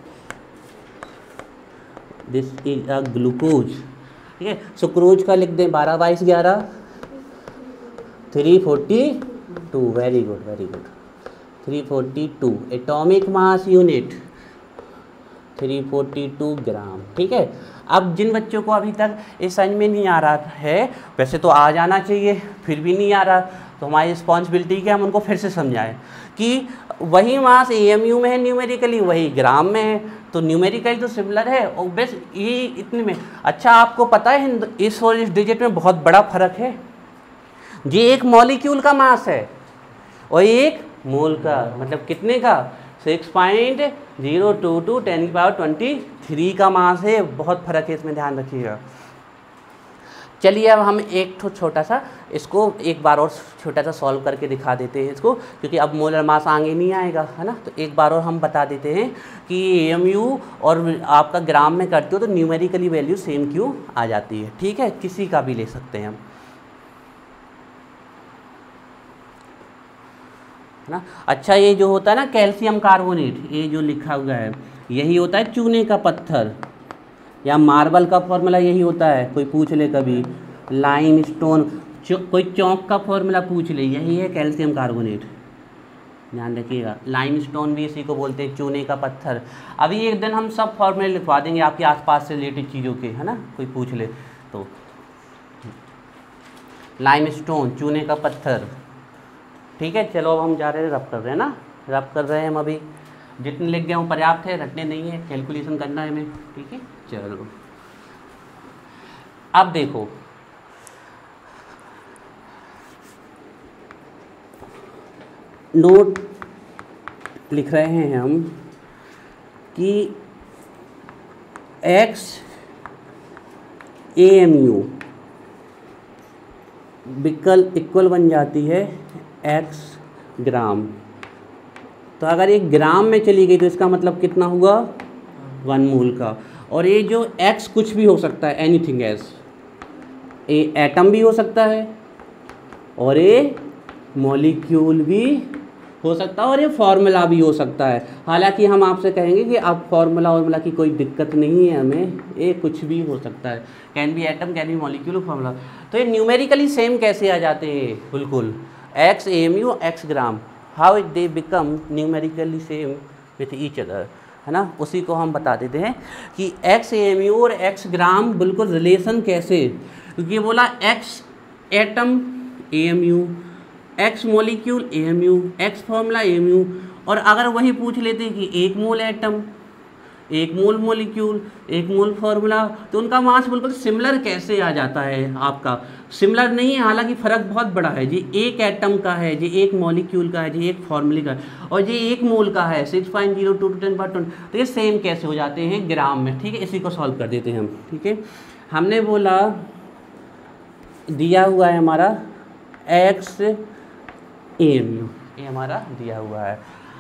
[SPEAKER 1] दिस इज अ ग्लूकोज, ठीक है। सुक्रोज का लिख दें बारह बाईस ग्यारह, three forty two, very good very good, three forty two atomic mass unit, three forty two gram, ठीक है। अब जिन बच्चों को अभी तक इस समझ में नहीं आ रहा है, वैसे तो आ जाना चाहिए, फिर भी नहीं आ रहा, तो हमारी रिस्पॉन्सिबिलिटी है हम उनको फिर से समझाएं कि वही मास ए एम यू में है न्यूमेरिकली, वही ग्राम में है, तो न्यूमेरिकली तो सिमिलर है, और बस ये इतने में। अच्छा आपको पता है इस और इस डिजिट में बहुत बड़ा फर्क है, ये एक मॉलिक्यूल का मास है और एक मोल का, मतलब कितने का, six point zero two two ten की पावर ट्वेंटी थ्री का मास है, बहुत फर्क है, इसमें ध्यान रखिएगा। चलिए अब हम एक तो छोटा सा इसको एक बार और छोटा सा सॉल्व करके दिखा देते हैं इसको, क्योंकि अब मोलर मास आगे नहीं आएगा, है ना। तो एक बार और हम बता देते हैं कि ए एम यू और आपका ग्राम में करते हो तो न्यूमेरिकली वैल्यू सेम क्यों आ जाती है, ठीक है। किसी का भी ले सकते हैं हम, है ना। अच्छा ये जो होता है ना कैल्शियम कार्बोनेट, ये जो लिखा हुआ है यही होता है चूने का पत्थर, या मार्बल का फॉर्मूला यही होता है, कोई पूछ ले कभी, लाइम स्टोन, कोई चौक का फॉर्मूला पूछ ले, यही है कैल्शियम कार्बोनेट, ध्यान रखिएगा। लाइमस्टोन भी इसी को बोलते हैं, चूने का पत्थर। अभी एक दिन हम सब फॉर्मूले लिखवा देंगे आपके आसपास से रिलेटेड चीज़ों के, है ना, कोई पूछ ले तो। लाइमस्टोन, चूने का पत्थर, ठीक है। चलो अब हम जा रहे हैं, रब कर रहे हैं ना, रब कर रहे हैं हम अभी। जितने लिख गए वो पर्याप्त है, रटने नहीं है, कैलकुलेशन करना है हमें, ठीक है। चलो अब देखो, नोट लिख रहे हैं हम कि एक्स ए एम यू बिकल इक्वल बन जाती है एक्स ग्राम। तो अगर ये ग्राम में चली गई तो इसका मतलब कितना हुआ, वन मोल का। और ये जो एक्स कुछ भी हो सकता है, एनीथिंग एल्स, ये एटम भी हो सकता है और ये मॉलिक्यूल भी हो सकता है और ये फार्मूला भी हो सकता है। हालांकि हम आपसे कहेंगे कि अब फार्मूला वार्मूला की कोई दिक्कत नहीं है हमें, ये कुछ भी हो सकता है, can be atom, can be molecule, formula. तो ये न्यूमेरिकली सेम कैसे आ जाते हैं, बिल्कुल X A M U X gram, how it they become numerically same with each other, है ना। उसी को हम बता देते हैं कि एक्स ए एम यू और एक्स ग्राम बिल्कुल रिलेशन कैसे, क्योंकि ये बोला X atom A M U, X molecule A M U, X formula A M U. और अगर वही पूछ लेते कि एक मोल एटम, एक मोल मॉलिक्यूल, एक मोल फार्मूला, तो उनका मास बिल्कुल सिमिलर कैसे आ जाता है आपका। सिमिलर नहीं है, हालांकि फ़र्क बहुत बड़ा है जी। एक एटम का है जी, एक मॉलिक्यूल का है जी, एक फार्मूले का है, और ये एक मोल का है six point zero two ten पर ट्वेंटी। तो ये सेम कैसे हो जाते हैं ग्राम में, ठीक है। इसी को सॉल्व कर देते हैं हम, ठीक है। हमने बोला दिया हुआ है हमारा एक्स ए एम यू, ये हमारा दिया हुआ है।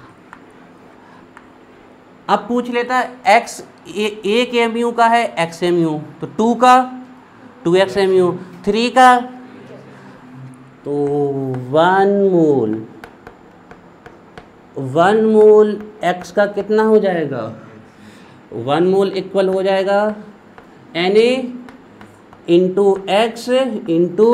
[SPEAKER 1] अब पूछ लेता है एक्स एक एम यू का है, एक्स एम यू, तो टू का two X M U, three का तो one mole, one mole X का कितना हो जाएगा, वन मोल इक्वल हो जाएगा N A into X into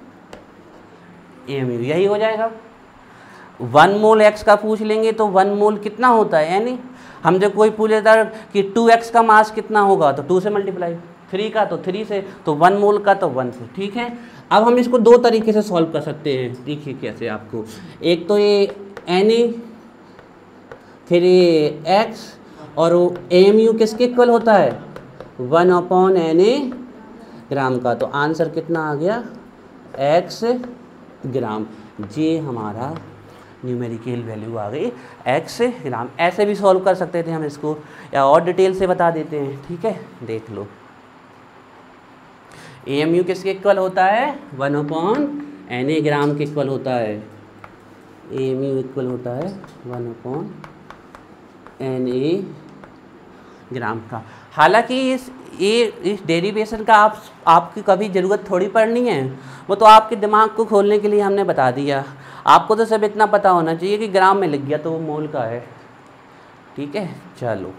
[SPEAKER 1] M U, यही हो जाएगा। वन मोल एक्स का पूछ लेंगे तो वन मोल कितना होता है, यानी हम जब कोई पूछ लेता है कि टू एक्स का मास कितना होगा तो टू से मल्टीप्लाई, थ्री का तो थ्री से, तो वन मोल का तो वन से, ठीक है। अब हम इसको दो तरीके से सॉल्व कर सकते हैं, देखिए कैसे आपको। एक तो ये एन ए फिर ये एक्स और वो एम यू किसके इक्वल होता है, one upon N A gram का। तो आंसर कितना आ गया, एक्स ग्राम। ये हमारा न्यूमेरिकल वैल्यू आ गई एक्स ग्राम। ऐसे भी सॉल्व कर सकते थे हम इसको, या और डिटेल से बता देते हैं, ठीक है। देख लो, ए एम यू किसके इक्वल होता है, one upon N A gram के इक्वल होता है। ए एम यू इक्वल होता है one upon N A gram का। हालांकि इस ये इस डेरिवेशन का आप आपकी कभी ज़रूरत थोड़ी पड़नी है, वो तो आपके दिमाग को खोलने के लिए हमने बता दिया। आपको तो सब इतना पता होना चाहिए कि ग्राम में लिख गया तो वो मोल का है, ठीक है। चलो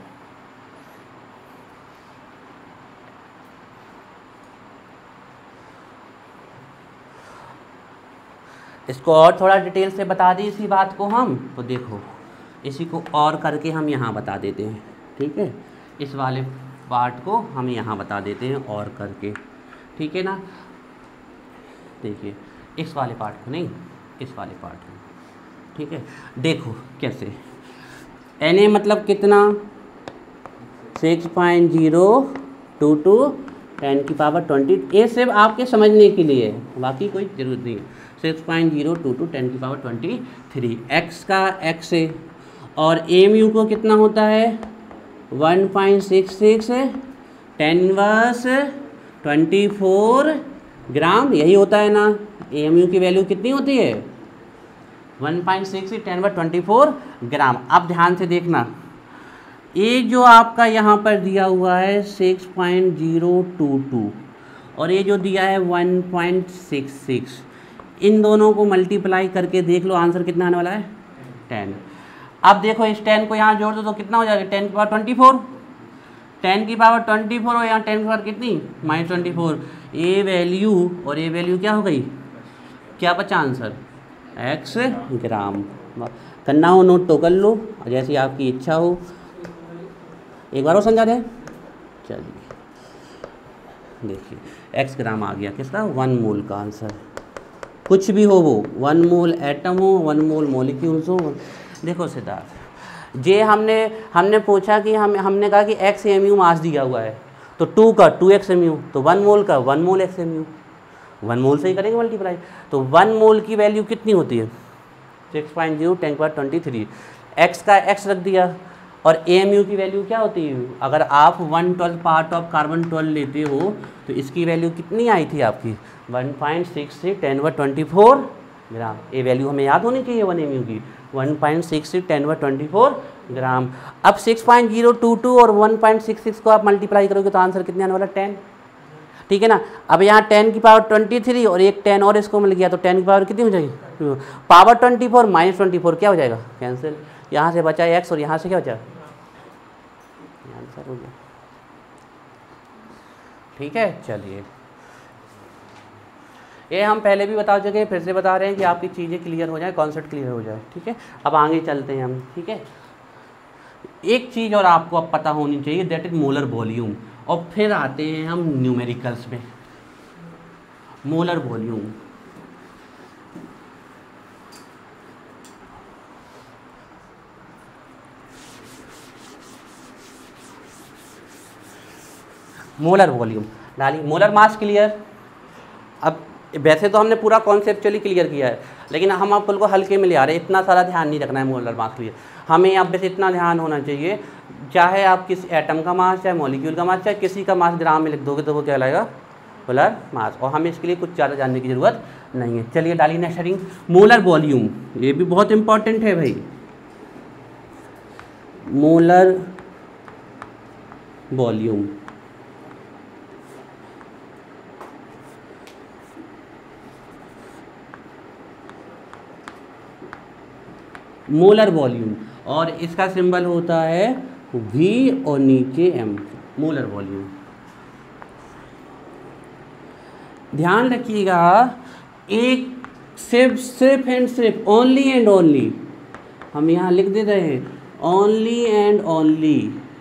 [SPEAKER 1] इसको और थोड़ा डिटेल से बता दी इसी बात को हम, तो देखो इसी को और करके हम यहाँ बता देते हैं, ठीक है। इस वाले पार्ट को हम यहाँ बता देते हैं और करके, ठीक है ना। देखिए इस वाले पार्ट को नहीं, इस वाले पार्ट को, ठीक है। देखो कैसे, एन ए मतलब कितना, six point zero two two ten की पावर ट्वेंटी। ये सिर्फ आपके समझने के लिए है, बाकी कोई ज़रूरत नहीं। Six point zero two two ten की पावर ट्वेंटी थ्री। एक्स का एक्स है और एम यू को कितना होता है, one point six six ten inverse twenty four gram, यही होता है ना। ए एम यू की वैल्यू कितनी होती है, one point six ten inverse twenty four gram. अब ध्यान से देखना, ये जो आपका यहाँ पर दिया हुआ है six point zero two two और ये जो दिया है वन पॉइंट सिक्स सिक्स, इन दोनों को मल्टीप्लाई करके देख लो आंसर कितना आने वाला है, टेन। अब देखो इस टेन को यहाँ जोड़ दो तो कितना हो जाएगा, टेन की पावर ट्वेंटी फोर, टेन की पावर ट्वेंटी फोर और यहाँ टेन की पावर कितनी, माइनस ट्वेंटी फोर। ये वैल्यू और ये वैल्यू क्या हो गई, क्या बचा आंसर, एक्स ग्राम। करना हो नोट तो कर लो, जैसी आपकी इच्छा हो। एक बार और समझा दें। चलिए देखिए, एक्स ग्राम आ गया किसका, वन मोल का आंसर। कुछ भी हो वो, वन मोल एटम हो, वन मोल मॉलिक्यूल्स हो। देखो सिद्धार्थ, जे हमने हमने पूछा कि हम हमने कहा कि एक्स एम यू मास दिया हुआ है, तो टू का टू एक्स एम यू, तो वन मोल का one mole X M U, one mole से ही करेंगे मल्टीप्लाई। तो वन मोल की वैल्यू कितनी होती है, six point zero ten power twenty three. X का एक्स रख दिया, और ए एम यू की वैल्यू क्या होती है, अगर आप one twelve part of carbon twelve लेते हो तो इसकी वैल्यू कितनी आई थी आपकी, one point six three ten power twenty four gram. ये वैल्यू हमें याद होनी चाहिए वन एम यू की, one point six three ten power twenty four gram. अब six point zero two two और वन पॉइंट सिक्स सिक्स को आप मल्टीप्लाई करोगे तो आंसर कितने आने वाला, टेन। ठीक है ना। अब यहाँ टेन की पावर ट्वेंटी थ्री और एक टेन और इसको मिल गया, तो टेन की पावर कितनी हो जाएगी, power twenty four minus twenty four क्या हो जाएगा, कैंसिल। यहाँ से बचा एक्स और यहाँ से क्या बचा, आंसर हो गया। ठीक है, चलिए ये हम पहले भी बता चुके हैं, फिर से बता रहे हैं कि आपकी चीज़ें क्लियर हो जाए, कॉन्सेप्ट क्लियर हो जाए। ठीक है, अब आगे चलते हैं हम। ठीक है, एक चीज़ और आपको अब पता होनी चाहिए, दैट इज मोलर वॉल्यूम। और फिर आते हैं हम न्यूमेरिकल्स में। मोलर वॉल्यूम, मोलर वॉल्यूम डाली, मोलर मास क्लियर। अब वैसे तो हमने पूरा कॉन्सेप्चुअली क्लियर किया है, लेकिन हम आप को हल्के में ले आ रहे हैं, इतना सारा ध्यान नहीं रखना है मोलर मास क्लियर। हमें अब बस इतना ध्यान होना चाहिए, चाहे आप किसी एटम का मास, चाहे मॉलिक्यूल का मास, चाहे किसी का मास ग्राम में लिख दोगे तो वो क्या लाएगा, मोलर मास। और हमें इसके लिए कुछ ज़्यादा जानने की ज़रूरत नहीं है। चलिए डाली नेक्स्ट हेडिंग, मोलर वॉल्यूम। ये भी बहुत इंपॉर्टेंट है भाई, मोलर वॉल्यूम। मोलर वॉल्यूम, और इसका सिंबल होता है V और नीचे M, मोलर वॉल्यूम। ध्यान रखिएगा, एक सिर्फ सिर्फ एंड सिर्फ, ओनली एंड ओनली, हम यहाँ लिख दे रहे हैं, only and only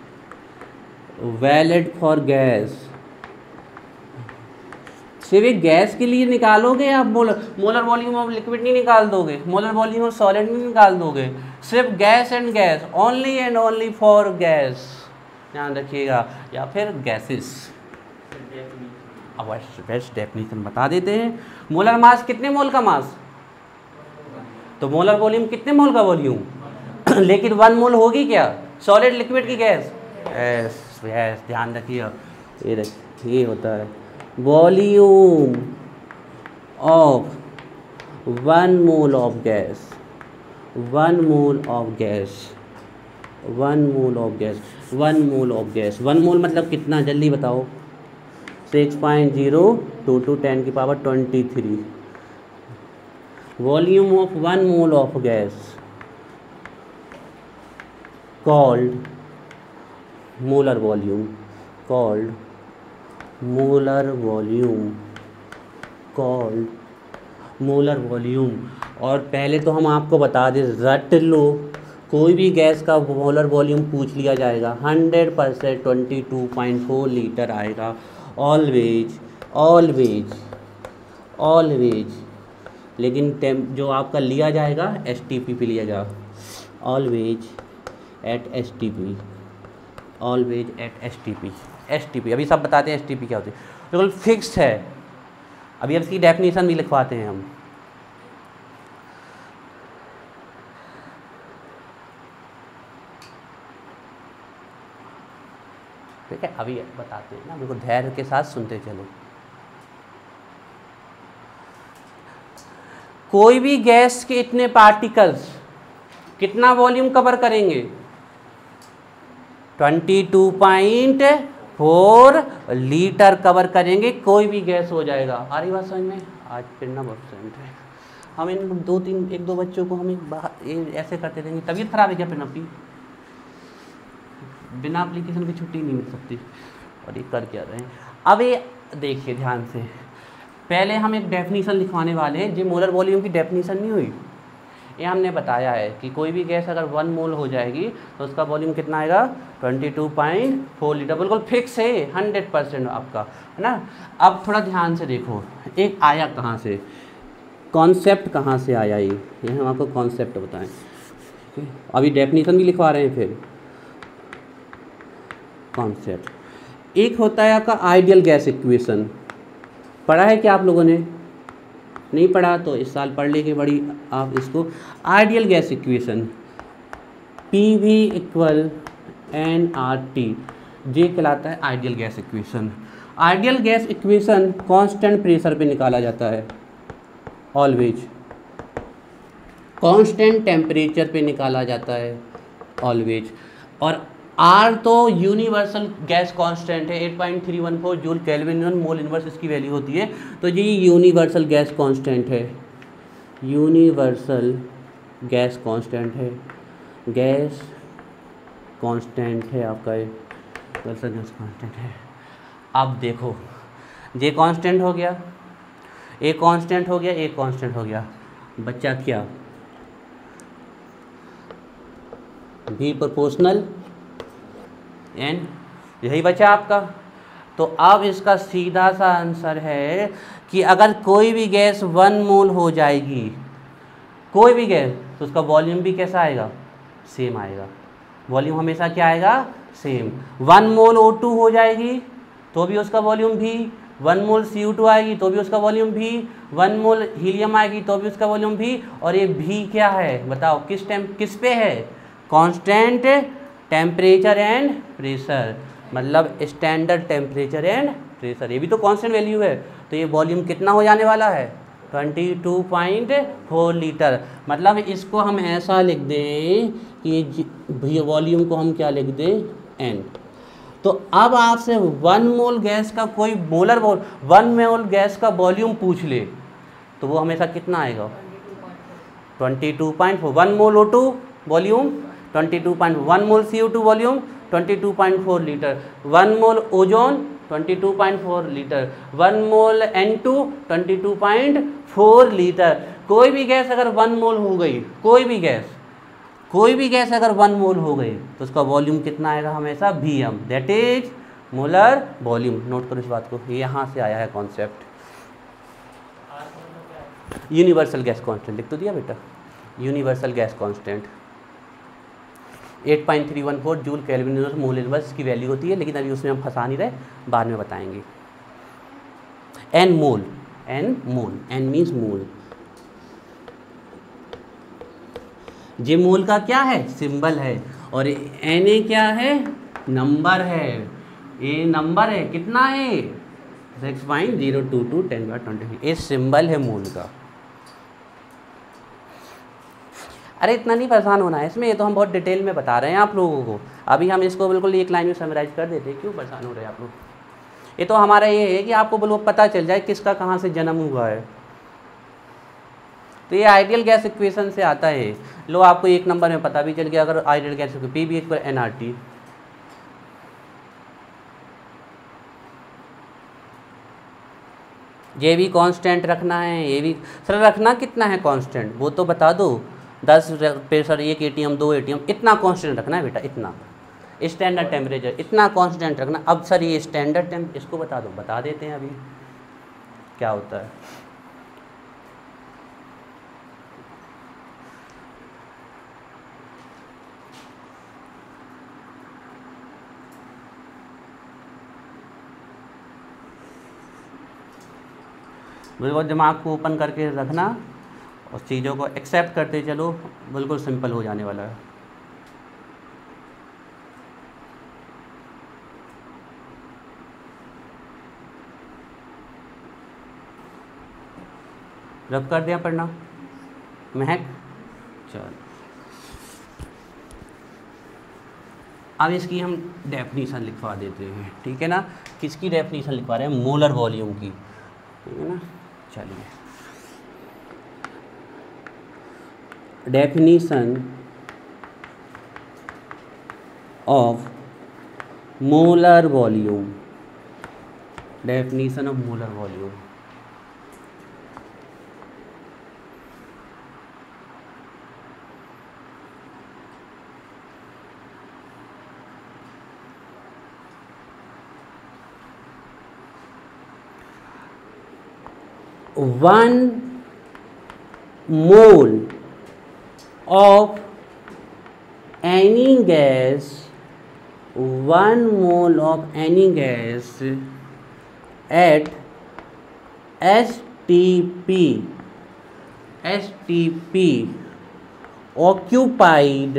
[SPEAKER 1] valid for gas. सिर्फ एक गैस के लिए निकालोगे आप molar molar volume of liquid नहीं निकाल दोगे, मोलर वॉल्यूम ऑफ सॉलिड नहीं निकाल दोगे, सिर्फ gas and gas, only and only for gas, ध्यान रखिएगा, या फिर गैसेस। अब बेस्ट डेफिनेशन बता देते हैं। मोलर मास कितने मोल का मास, तो मोलर वॉल्यूम कितने मोल का वॉल्यूम लेकिन वन मोल होगी क्या, सॉलिड लिक्विड की गैस, यस यस, ध्यान रखिए। ये ये होता है volume of one mole of gas, one mole of gas, one mole of gas, one mole of gas. One mole मतलब कितना, जल्दी बताओ, six point zero two two ten की power twenty three. Volume of one mole of gas called molar volume, called molar volume, called molar volume. और पहले तो हम आपको बता दें, रट लो, कोई भी गैस का मोलर वॉल्यूम पूछ लिया जाएगा, hundred percent twenty two point four litre आएगा, ऑलवेज ऑलवेज ऑलवेज। लेकिन टेम जो आपका लिया जाएगा एस टी पी पे लिया जाएगा, always at S T P, always at S T P. S T P अभी सब बताते हैं एस टी पी क्या होती है, बिल्कुल फिक्स्ड है। अभी अब इसकी डेफिनेशन भी लिखवाते हैं हम। ठीक है, अभी बताते हैं ना, बिल्कुल धैर्य के साथ सुनते चलो। कोई भी गैस के इतने पार्टिकल्स कितना वॉल्यूम कवर करेंगे, twenty two point four litre cover करेंगे, कोई भी गैस हो जाएगा। आ रही बात समझ में, आज पिरना बहुत सेंट है। हम इन दो तीन एक दो बच्चों को हम बाहर ऐसे करते रहेंगे, तबीयत खराब है क्या पिरना की, बिना एप्लीकेशन की छुट्टी नहीं मिल सकती, और ये कर क्या रहे हैं। अब ये देखिए ध्यान से, पहले हम एक डेफिनीशन लिखवाने वाले हैं, जो मोलर वॉल्यूम की डेफिनीशन नहीं हुई, ये हमने बताया है कि कोई भी गैस अगर वन मोल हो जाएगी तो उसका वॉल्यूम कितना आएगा बाईस पॉइंट चार लीटर, बिल्कुल फिक्स है, हंड्रेड परसेंट आपका, है ना। अब थोड़ा ध्यान से देखो, एक आया कहाँ से, कॉन्सेप्ट कहाँ से आया, ये ये हम आपको कॉन्सेप्ट बताएं। अभी डेफिनीशन भी लिखवा रहे हैं, फिर कॉन्सेप्ट। एक होता है आपका आइडियल गैस इक्वेशन, पढ़ा है क्या आप लोगों ने? नहीं पढ़ा तो इस साल पढ़ लेके बड़ी आप इसको। Ideal gas equation P V equal N R T, ये कहलाता है ideal gas equation. Ideal gas equation constant pressure पे निकाला जाता है, ऑलवेज कांस्टेंट टेम्परेचर पे निकाला जाता है, ऑलवेज। और आर तो यूनिवर्सल गैस कांस्टेंट है, eight point three one four joule kelvin mole inverse इसकी वैल्यू होती है, तो ये यूनिवर्सल गैस कांस्टेंट है, यूनिवर्सल गैस कांस्टेंट है, गैस कांस्टेंट है आपका, यूनिवर्सल गैस कांस्टेंट है। अब देखो, ये कांस्टेंट हो गया, एक कांस्टेंट हो गया, एक कांस्टेंट हो गया, बच्चा क्या, भी प्रोपोर्शनल एन, यही बचा आपका। तो अब इसका सीधा सा आंसर है कि अगर कोई भी गैस वन मोल हो जाएगी, कोई भी गैस, तो उसका वॉल्यूम भी कैसा आएगा, सेम आएगा। वॉल्यूम हमेशा क्या आएगा, same. One mole O two हो जाएगी तो भी उसका वॉल्यूम भी, one mole C U two आएगी तो भी उसका वॉल्यूम भी, वन मोल हीलियम आएगी तो भी उसका वॉल्यूम भी। और ये भी क्या है बताओ, किस टाइम किस पे है, कांस्टेंट टेम्परेचर एंड प्रेशर, मतलब स्टैंडर्ड टेम्परेचर एंड प्रेशर, ये भी तो कांस्टेंट वैल्यू है। तो ये वॉल्यूम कितना हो जाने वाला है, बाईस पॉइंट चार लीटर। मतलब इसको हम ऐसा लिख दें कि वॉल्यूम को हम क्या लिख दें, एन। तो अब आपसे वन मोल गैस का कोई मोलर वॉल वन मोल गैस का वॉल्यूम पूछ ले तो वो हमेशा कितना आएगा, बाईस point four. One mole O two volume बाईस point one mole C U two volume बाईस point four litre, one mole ozone बाईस point four litre, one mole N two बाईस पॉइंट फोर लीटर। कोई भी गैस अगर one मोल हो गई, कोई भी गैस कोई भी गैस अगर वन मोल हो गई तो उसका वॉल्यूम कितना आएगा, हमेशा V M, that is molar volume. Note करो इस बात को, ये यहाँ से आया है कॉन्सेप्ट। यूनिवर्सल गैस कांस्टेंट लिख तो दिया बेटा, universal gas constant eight point three one four joule kelvin mole inverse की वैल्यू होती है, लेकिन अभी उसमें हम फंसा नहीं रहे, बाद में बताएंगे। N mole, N mole, N means mole. J mole का क्या है, सिंबल है, और एन ए क्या है, नंबर है, ए नंबर है, कितना है, six point zero two two ten by twenty, ये सिंबल है मोल का। अरे इतना नहीं परेशान होना है इसमें, ये तो हम बहुत डिटेल में बता रहे हैं आप लोगों को। अभी हम इसको बिल्कुल एक लाइन में समराइज कर देते हैं, क्यों परेशान हो रहे हैं आप लोग। ये तो हमारा ये है कि आपको बिल्कुल पता चल जाए किसका कहाँ से जन्म हुआ है। तो ये आइडियल गैस इक्वेशन से आता है। लो आपको एक नंबर में पता भी चल गया, अगर ideal gas P V equal N R T. ये भी कांस्टेंट रखना है, ये भी सर रखना कितना है कांस्टेंट वो तो बता दो। दस प्रेशर, एक एटीएम, दो एटीएम, इतना कांस्टेंट रखना है बेटा, इतना स्टैंडर्ड टेम्परेचर, इतना कांस्टेंट रखना। अब सर ये स्टैंडर्ड टेम्प इसको बता दो, बता देते हैं अभी क्या होता है। बिल्कुल दिमाग को ओपन करके रखना और चीज़ों को एक्सेप्ट करते चलो, बिल्कुल सिंपल हो जाने वाला है। रब कर दिया पढ़ना महक, चल अब इसकी हम डेफिनीशन लिखवा देते हैं, ठीक है ना। किसकी डेफिनीशन लिखवा रहे हैं, मोलर वॉल्यूम की, ठीक है ना। चलिए definition of molar volume, definition of molar volume. One mole of any gas, one mole of any gas at S T P, S T P occupied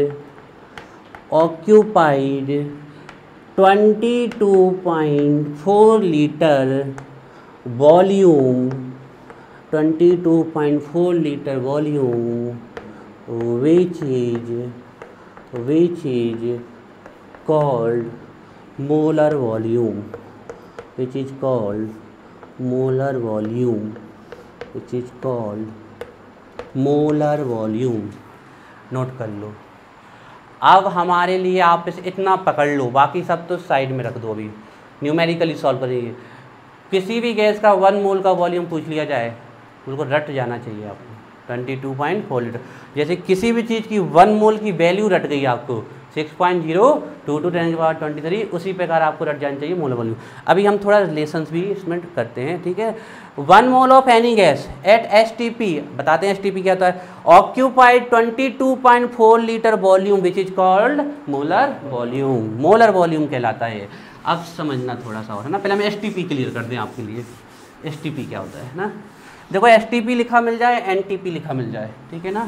[SPEAKER 1] occupied twenty-two point four liter volume, twenty-two point four liter volume, which is which is called molar volume, which is called molar volume, which is called molar volume। Note कर लो। अब हमारे लिए आप इस इतना पकड़ लो, बाकी सब तो साइड में रख दो, अभी न्यूमेरिकली सॉल्व करेंगे। किसी भी गैस का वन मोल का वॉल्यूम पूछ लिया जाए, उसको रट जाना चाहिए आपको, twenty two point four litre. जैसे किसी भी चीज़ की वन मोल की वैल्यू रट गई आपको six point zero two two ten के पावर ट्वेंटी थ्री, उसी प्रकार आपको रट जाना चाहिए मोल वॉल्यूम। अभी हम थोड़ा रिलेशंस भी इसमें करते हैं, ठीक है। One mole of any gas at S T P, बताते हैं एस टी पी क्या होता है। Occupied twenty two point four litre volume which is called molar volume, molar volume कहलाता है। अब समझना थोड़ा सा और है ना, पहले हम एस टी पी क्लियर कर दें आपके लिए। एस टी पी क्या होता है ना, देखो एस टी पी लिखा मिल जाए, एन टी पी लिखा मिल जाए, ठीक है ना।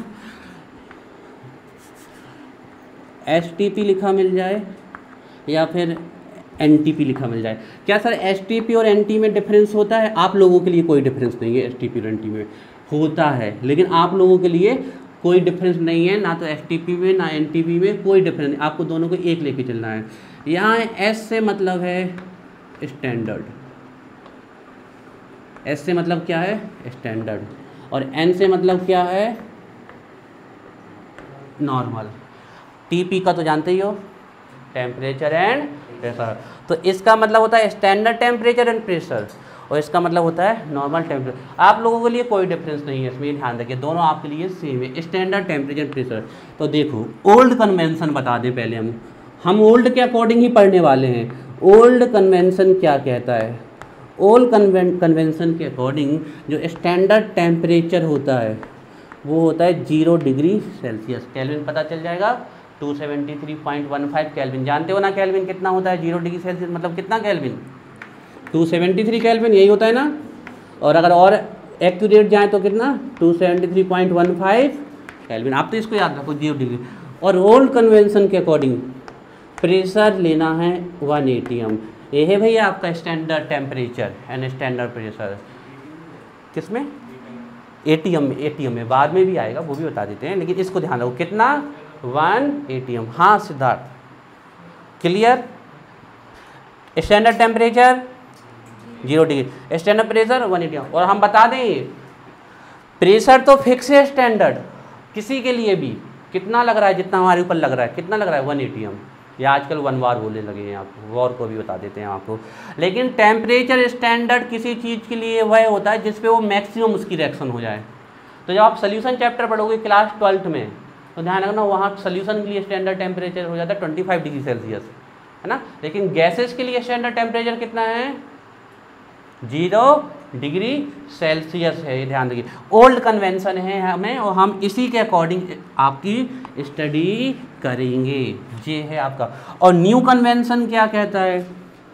[SPEAKER 1] एस टी पी लिखा मिल जाए या फिर एन टी पी लिखा मिल जाए। क्या सर एस टी पी और एन टी में डिफरेंस होता है? आप लोगों के लिए कोई डिफरेंस नहीं है, एस टी पी और एन टी में होता है, लेकिन आप लोगों के लिए कोई डिफरेंस नहीं है, ना तो एस टी पी में ना एन टी पी में कोई डिफरेंस नहीं। आपको दोनों को एक लेके चलना है। यहाँ एस से मतलब है स्टैंडर्ड, एस से मतलब क्या है स्टैंडर्ड, और एन से मतलब क्या है नॉर्मल। टीपी का तो जानते ही हो, टेम्परेचर एंड प्रेशर। तो इसका मतलब होता है स्टैंडर्ड टेम्परेचर एंड प्रेशर, और इसका मतलब होता है नॉर्मल टेम्परेचर। आप लोगों के लिए कोई डिफरेंस नहीं है इसमें, ध्यान रखिए, दोनों आपके लिए सेम है, स्टैंडर्ड टेम्परेचर प्रेशर। तो देखो ओल्ड कन्वेंशन बता दें पहले, हम हम ओल्ड के अकॉर्डिंग ही पढ़ने वाले हैं। ओल्ड कन्वेंशन क्या कहता है? ओल्ड कन्वेंशन के अकॉर्डिंग जो स्टैंडर्ड टेम्परेचर होता है वो होता है जीरो डिग्री सेल्सियस। केल्विन पता चल जाएगा, two seventy three point one five Kelvin. जानते हो ना केल्विन कितना होता है? जीरो डिग्री सेल्सियस मतलब कितना Kelvin? Two seventy three Kelvin, यही होता है ना। और अगर और एक्यूरेट जाए तो कितना? Two seventy three point one five Kelvin. आप तो इसको याद रखो, जीरो डिग्री। और ओल्ड कन्वेंशन के अकॉर्डिंग प्रेशर लेना है वन एटीएम। ये है भैया आपका standard temperature and standard pressure. किसमें? एटीएम में। एटीएम में बाद में भी आएगा, वो भी बता देते हैं, लेकिन इसको ध्यान रखो कितना? One ATM. हाँ Siddharth clear. Standard temperature zero degree, standard pressure one ATM. और हम बता दें प्रेशर तो फिक्स है स्टैंडर्ड, किसी के लिए भी कितना लग रहा है, जितना हमारे ऊपर लग रहा है, कितना लग रहा है? One ATM. या आजकल वन वार बोलने लगे हैं, आपको वॉर को भी बता देते हैं आपको। लेकिन टेम्परेचर स्टैंडर्ड किसी चीज़ के लिए वह होता है जिस पे वो मैक्सिमम उसकी रिएक्शन हो जाए। तो जब आप सोल्यूशन चैप्टर पढ़ोगे क्लास ट्वेल्थ में, तो ध्यान रखना वहाँ सोल्यूशन के लिए स्टैंडर्ड टेम्परेचर हो जाता है ट्वेंटी फाइव डिग्री सेल्सियस, है ना। लेकिन गैसेस के लिए स्टैंडर्ड टेम्परेचर कितना है? जीरो डिग्री सेल्सियस है, ये ध्यान रखिए। ओल्ड कन्वेंशन है हमें, और हम इसी के अकॉर्डिंग आपकी स्टडी करेंगे। ये है आपका। और न्यू कन्वेंशन क्या कहता है?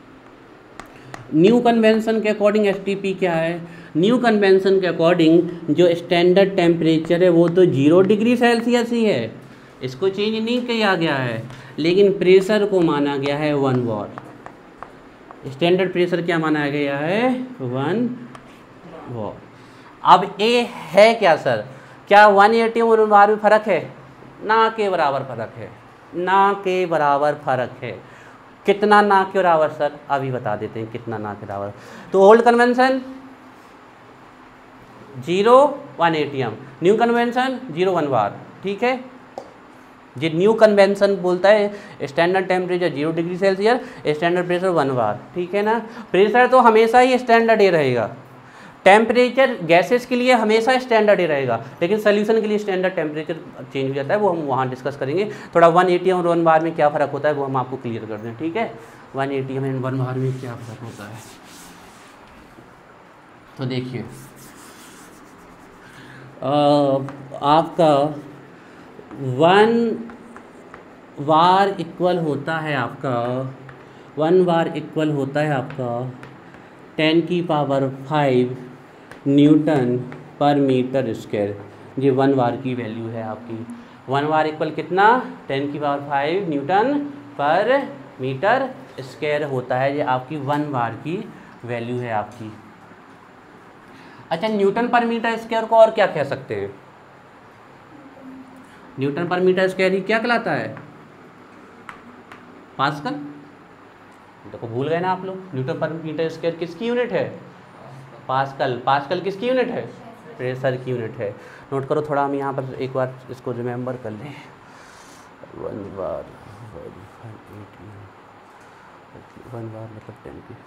[SPEAKER 1] न्यू कन्वेंशन के अकॉर्डिंग एसटीपी क्या है? न्यू कन्वेंशन के अकॉर्डिंग जो स्टैंडर्ड टेम्परेचर है वो तो जीरो डिग्री सेल्सियस ही है, इसको चेंज नहीं किया गया है, लेकिन प्रेशर को माना गया है वन वॉर। स्टैंडर्ड प्रेशर क्या माना गया है? One bar. अब ए है क्या सर? क्या वन एटी और वन वार में फ़र्क है? ना के बराबर फ़र्क है, ना के बराबर फ़र्क है। कितना ना के बराबर सर? अभी बता देते हैं कितना ना के बराबर। तो old convention zero one ATM, new convention zero one bar, ठीक है। जो न्यू कन्वेंशन बोलता है standard temperature zero degree Celsius, standard pressure one bar, ठीक है ना। प्रेशर तो हमेशा ही स्टैंडर्ड ही रहेगा, टेम्परेचर गैसेस के लिए हमेशा स्टैंडर्ड ही रहेगा, लेकिन सोल्यूशन के लिए स्टैंडर्ड टेम्परेचर चेंज हो जाता है, वो हम वहाँ डिस्कस करेंगे। थोड़ा वन एटी और वन बार में क्या फ़र्क होता है वो हम आपको क्लियर कर दें, ठीक है। One AT and one bar में क्या फ़र्क होता है, तो देखिए आपका वन वार इक्वल होता है आपका वन वार इक्वल होता है आपका टेन की power five newton per metre square. ये वन वार की वैल्यू है आपकी। वन वार इक्वल कितना, टेन की power five newton per metre square होता है। ये आपकी वन वार की वैल्यू है आपकी। अच्छा, न्यूटन पर मीटर स्क्वायर को और क्या कह सकते हैं? न्यूटन पर मीटर स्क्वायर ही क्या कहलाता है? पास्कल। देखो भूल गए ना आप लोग, न्यूटन पर मीटर स्क्वायर किसकी यूनिट है? पास्कल। पास्कल किसकी यूनिट है? प्रेशर की यूनिट है। नोट करो थोड़ा, हम यहाँ पर एक बार इसको रिमेंबर कर लें। वन बार वन बार मतलब टेन की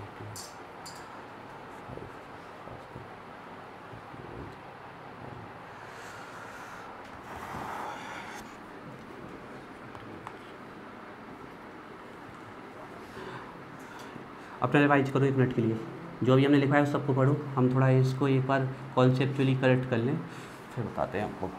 [SPEAKER 1] अपना रिवाइज करो एक मिनट के लिए। जो भी हमने लिखा है उस सबको पढ़ो। हम थोड़ा इसको एक बार कॉन्सेप्चुअली करेक्ट कर लें, फिर बताते हैं आपको।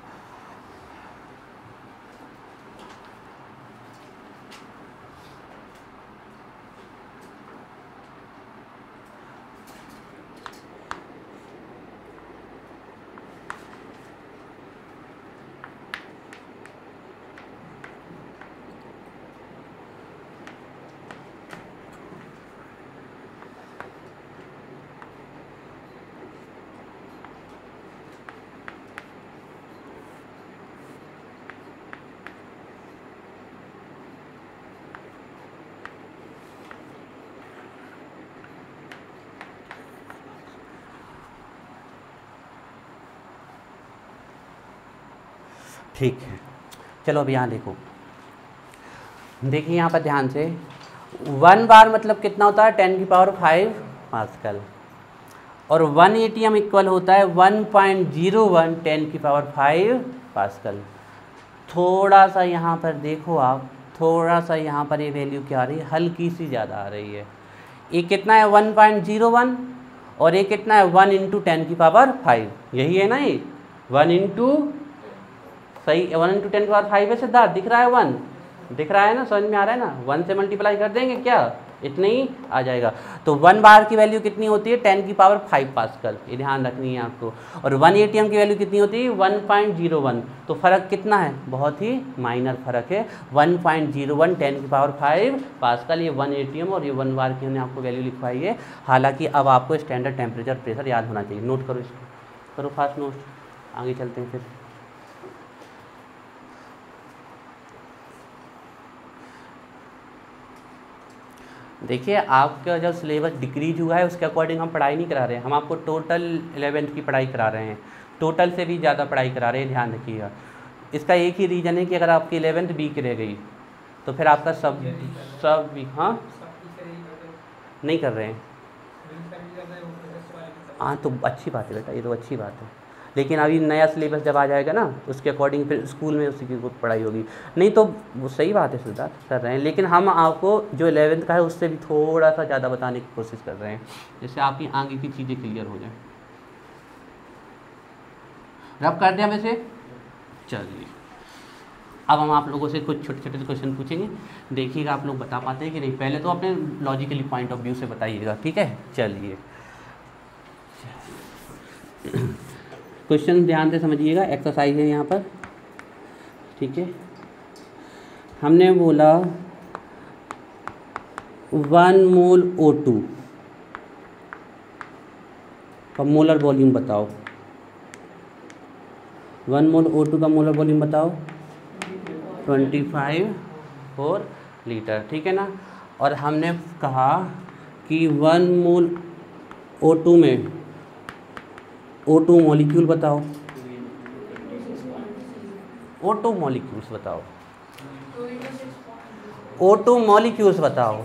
[SPEAKER 1] ठीक है, चलो अब यहाँ देखो। देखिए यहाँ पर ध्यान से, वन बार मतलब कितना होता है? टेन की पावर फाइव पास्कल। और वन एटीएम इक्वल होता है one point zero one ten की पावर फाइव पास्कल। थोड़ा सा यहाँ पर देखो आप, थोड़ा सा यहाँ पर ये वैल्यू क्या आ रही है? हल्की सी ज़्यादा आ रही है। ये कितना है? One point zero one. और ये कितना है? वन इंटू टेन की पावर फाइव। यही है ना ये? वन इंटू सही, वन इंटू टेन की पावर फाइव है सिद्धार्थ, दिख रहा है? वन दिख रहा है ना? समझ में आ रहा है ना? वन से मल्टीप्लाई कर देंगे क्या, इतने ही आ जाएगा। तो वन बार की वैल्यू कितनी होती है? टेन की पावर फाइव पास्कल। ये ध्यान रखनी है आपको। और वन एटीएम की वैल्यू कितनी होती है? One point zero one. तो फ़र्क कितना है? बहुत ही माइनर फ़र्क है। One point zero one ten की पावर फाइव पास्कल, ये वन एटीएम और ये वन बार की हमने आपको वैल्यू लिखवाई है। हालांकि अब आपको स्टैंडर्ड टेम्परेचर प्रेशर याद होना चाहिए। नोट करो इसको, करो फास्ट नोट, आगे चलते हैं फिर। देखिए आपका जब सिलेबस डिक्रीज हुआ है उसके अकॉर्डिंग हम पढ़ाई नहीं करा रहे हैं। हम आपको टोटल इलेवेंथ की पढ़ाई करा रहे हैं, टोटल से भी ज़्यादा पढ़ाई करा रहे हैं, ध्यान रखिएगा। इसका एक ही रीज़न है कि अगर आपकी इलेवेंथ वीक रह गई तो फिर आपका सब सब वीक, हाँ नहीं कर रहे हैं, हाँ तो अच्छी बात है बेटा, ये तो अच्छी बात है। लेकिन अभी नया सिलेबस जब आ जाएगा ना उसके अकॉर्डिंग फिर स्कूल में उसी की पढ़ाई होगी। नहीं तो वो सही बात है सिद्धार्थ, कर रहे हैं, लेकिन हम आपको जो इलेवेंथ का है उससे भी थोड़ा सा ज़्यादा बताने की कोशिश कर रहे हैं, जिससे आपकी आगे की चीज़ें क्लियर हो जाए। रब कर दें वैसे, चलिए अब हम आप लोगों से कुछ छोटे छोटे क्वेश्चन पूछेंगे, देखिएगा आप लोग बता पाते हैं कि नहीं। पहले तो अपने लॉजिकली पॉइंट ऑफ व्यू से बताइएगा, ठीक है। चलिए क्वेश्चन ध्यान से समझिएगा, एक्सरसाइज है यहाँ पर, ठीक है। हमने बोला वन मोल ओ टू का मोलर वॉल्यूम बताओ। वन मोल ओ टू का मोलर वॉल्यूम बताओ, ट्वेंटी फाइव फोर लीटर, ठीक है ना। और हमने कहा कि वन मोल ओ टू में ओ टू मॉलिक्यूल बताओ, ओ टू मॉलिक्यूल्स बताओ, ओ टू मॉलिक्यूल्स बताओ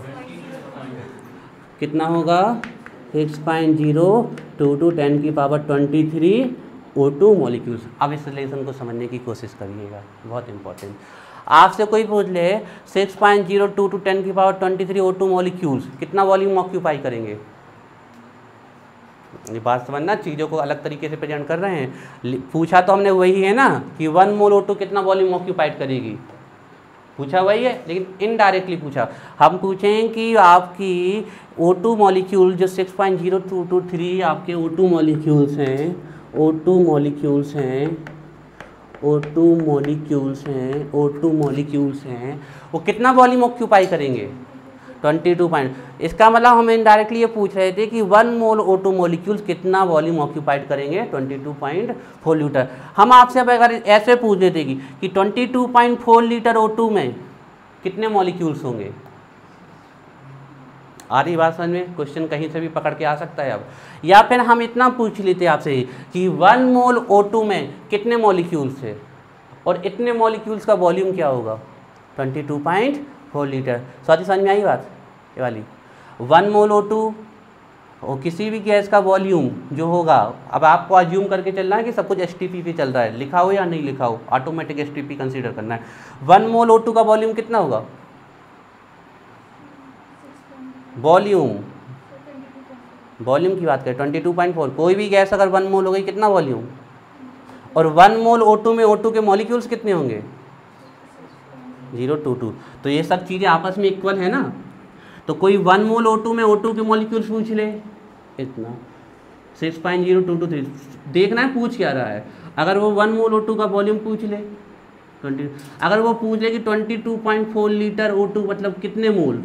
[SPEAKER 1] कितना होगा? Six point zero two two ten की power twenty three O two molecules. अब इस रिलेशन को समझने की कोशिश करिएगा, बहुत इंपॉर्टेंट। आपसे कोई पूछ ले six point zero two two ten की power twenty three O two molecules कितना वॉल्यूम ऑक्यूपाई करेंगे? ये बात समझना, चीज़ों को अलग तरीके से प्रेजेंट कर रहे हैं। पूछा तो हमने वही है ना कि वन मोल ओ टू कितना वॉल्यूम ऑक्यूपाइड करेगी, पूछा वही है, लेकिन इनडायरेक्टली पूछा। हम पूछें कि आपकी ओ टू मॉलिक्यूल जो six point zero two two three आपके ओ टू मॉलिक्यूल्स हैं, ओ टू मॉलिक्यूल्स हैं ओ टू मॉलिक्यूल्स हैं ओ टू मॉलिक्यूल्स हैं वो कितना वॉल्यूम ऑक्यूपाई करेंगे, ट्वेंटी टू पॉइंट। इसका मतलब हम इनडायरेक्टली ये पूछ रहे थे कि one mole O two molecules कितना वॉल्यूम ऑक्यूपाइड करेंगे, twenty two point four litre. हम आपसे अब अगर ऐसे पूछ लेते कि, कि twenty two point four litre O two में कितने मॉलिक्यूल्स होंगे, आ रही बात समझ में? क्वेश्चन कहीं से भी पकड़ के आ सकता है अब। या फिर हम इतना पूछ लेते आपसे कि वन मोल ओ टू में कितने मॉलिक्यूल्स है और इतने मॉलिक्यूल्स का वॉल्यूम क्या होगा, twenty two point four litre. Swati समझ में आई बात ये वाली? वन मोल ओ टू और किसी भी गैस का वॉल्यूम जो होगा, अब आपको अज्यूम करके चलना है कि सब कुछ एस टी पी पे चल रहा है, लिखा हो या नहीं लिखा हो, automatic S T P consider करना है। वन मोल ओ टू का वॉल्यूम कितना होगा, वॉल्यूम वॉल्यूम की बात करें ट्वेंटी टू पॉइंट फोर। कोई भी गैस अगर वन मोल हो गई कितना वॉल्यूम, और वन मोल ओ टू में ओ टू के मॉलिक्यूल्स कितने होंगे, ज़ीरो टू टू। तो ये सब चीज़ें आपस में इक्वल है ना। तो कोई वन मोल ओ टू में ओ टू के मॉलिक्यूल्स पूछ ले, इतना six point zero two two three, देखना है पूछ क्या रहा है। अगर वो वन मोल ओ टू का वॉल्यूम पूछ ले ट्वेंटी, अगर वो पूछ ले कि twenty two point four litre O two मतलब कितने मोल,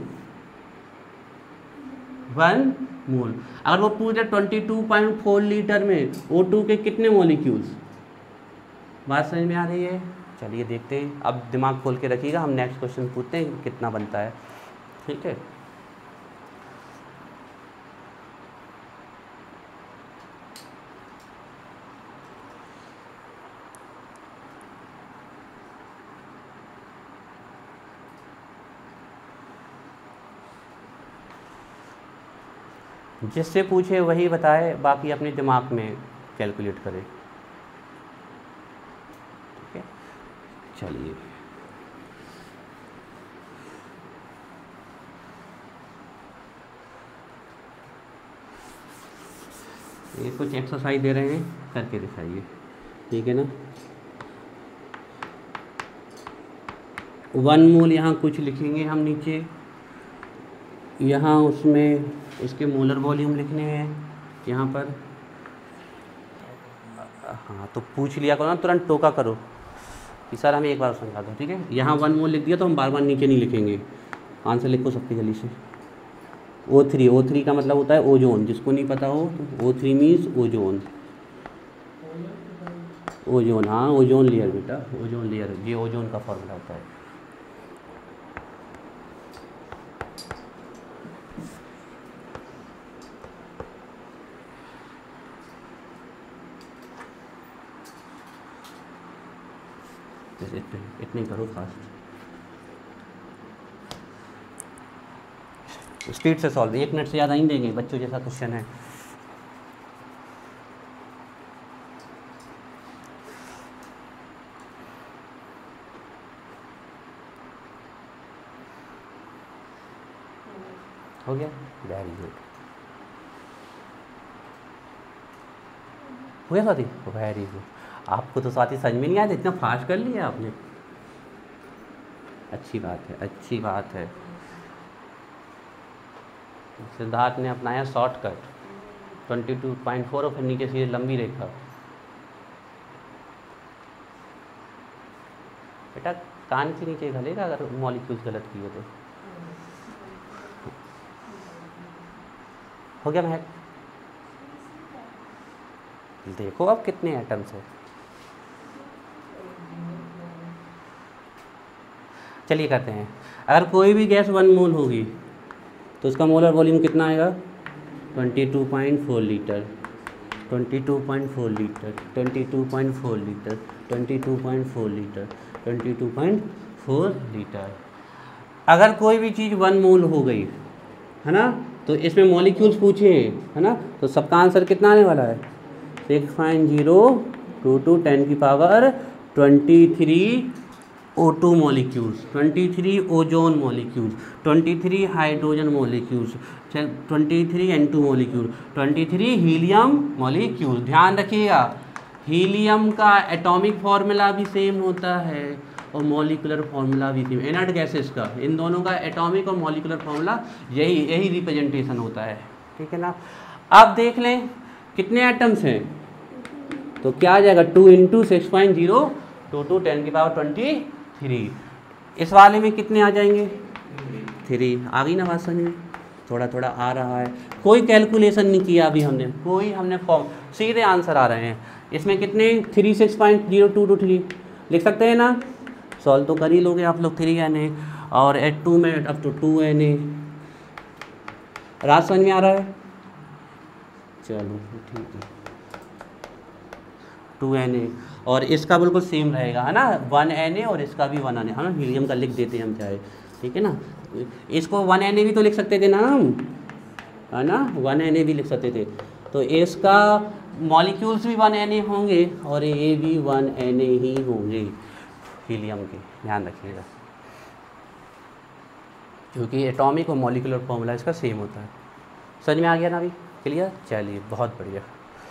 [SPEAKER 1] वन मोल। अगर वो पूछ ले twenty two point four litre में ओ टू के कितने मॉलिक्यूल्स, बात समझ में आ रही है? चलिए देखते हैं, अब दिमाग खोल के रखिएगा, हम नेक्स्ट क्वेश्चन पूछते हैं कितना बनता है, ठीक है। जिससे पूछे वही बताए, बाकी अपने दिमाग में कैलकुलेट करें, ठीक है। चलिए ये कुछ एक्सरसाइज दे रहे हैं, करके दिखाइए, ठीक है ना। वन मोल यहाँ कुछ लिखेंगे हम नीचे, यहाँ उसमें इसके मोलर वॉल्यूम लिखने हैं यहाँ पर। हाँ तो पूछ लिया करो ना, तुरंत टोका करो कि सर हमें एक बार समझा दो, ठीक है। यहाँ वन मोल लिख दिया तो हम बार बार नीचे नहीं लिखेंगे, आंसर लिखो सबकी जल्दी से। ओ थ्री, ओ थ्री का मतलब होता है ओजोन, जिसको नहीं पता हो तो O three means ozone, ozone हाँ ओजोन लेयर बेटा, ओजोन लेयर, ये ओजोन का फॉर्मूला होता है। इतने इतने करो फास्ट, स्पीड से सॉल्व, एक मिनट से ज़्यादा नहीं देंगे, बच्चों जैसा क्वेश्चन है। हो गया, वेरी गुड, हो गया स्वाति, वेरी गुड। आपको तो स्वाति समझ में नहीं आया, इतना फास्ट कर लिया आपने, अच्छी बात है, अच्छी बात है। सिद्धार्थ ने अपनाया shortcut, twenty two point four और फिर नीचे से लंबी रेखा। बेटा कान के नीचे घलेगा अगर मॉलिक्यूल्स गलत किए तो। हो गया महक, देखो अब कितने एटम्स है। चलिए करते हैं, अगर कोई भी गैस वन मोल होगी तो उसका मोलर वॉल्यूम कितना आएगा, twenty two point four litre, twenty two point four litre, twenty two point four litre, twenty two point four litre, twenty two point four litre. अगर कोई भी चीज़ वन मोल हो गई है ना, तो इसमें मॉलिक्यूल्स पूछे है ना, तो सबका आंसर कितना आने वाला है, six point zero two two ten की power twenty three O two molecules, twenty three ozone molecules, twenty three hydrogen molecules, twenty three N two molecule, twenty three helium molecule. ध्यान रखिएगा हीलियम का atomic formula भी same होता है और molecular formula भी same, inert gases का, इन दोनों का एटॉमिक और मॉलिकुलर फार्मूला यही यही रिप्रेजेंटेशन होता है, ठीक है ना। अब देख लें कितने एटम्स हैं, तो क्या आ जाएगा two into six point zero two two ten की पावर ट्वेंटी थ्री। इस वाले में कितने आ जाएंगे, थ्री। आ गई ना बात समझ में, थोड़ा थोड़ा आ रहा है, कोई कैलकुलेशन नहीं किया अभी हमने, कोई हमने फॉर्म, सीधे आंसर आ रहे हैं। इसमें कितने three six point zero two two three लिख सकते हैं ना, सॉल्व तो कर ही लोगे आप लोग, थ्री एन ए और एट टू में अब तो टू एन ए। रात समझ में आ रहा है, चलो ठीक है, टू एन ए और इसका बिल्कुल सेम रहेगा है ना, वन एन ए और इसका भी वन एन ए, है ना, हीलियम का लिख देते हैं हम चाहे, ठीक है ना। इसको वन एन ए भी तो लिख सकते थे ना हम, है ना, वन एन ए भी लिख सकते थे, तो इसका मॉलिक्यूल्स भी वन एन ए होंगे और ये भी वन एन ए ही होंगे हीलियम के, ध्यान रखिएगा, क्योंकि एटॉमिक और मॉलिकुलर फॉर्मूला इसका सेम होता है। समझ में आ गया ना अभी, क्लियर, चलिए बहुत बढ़िया,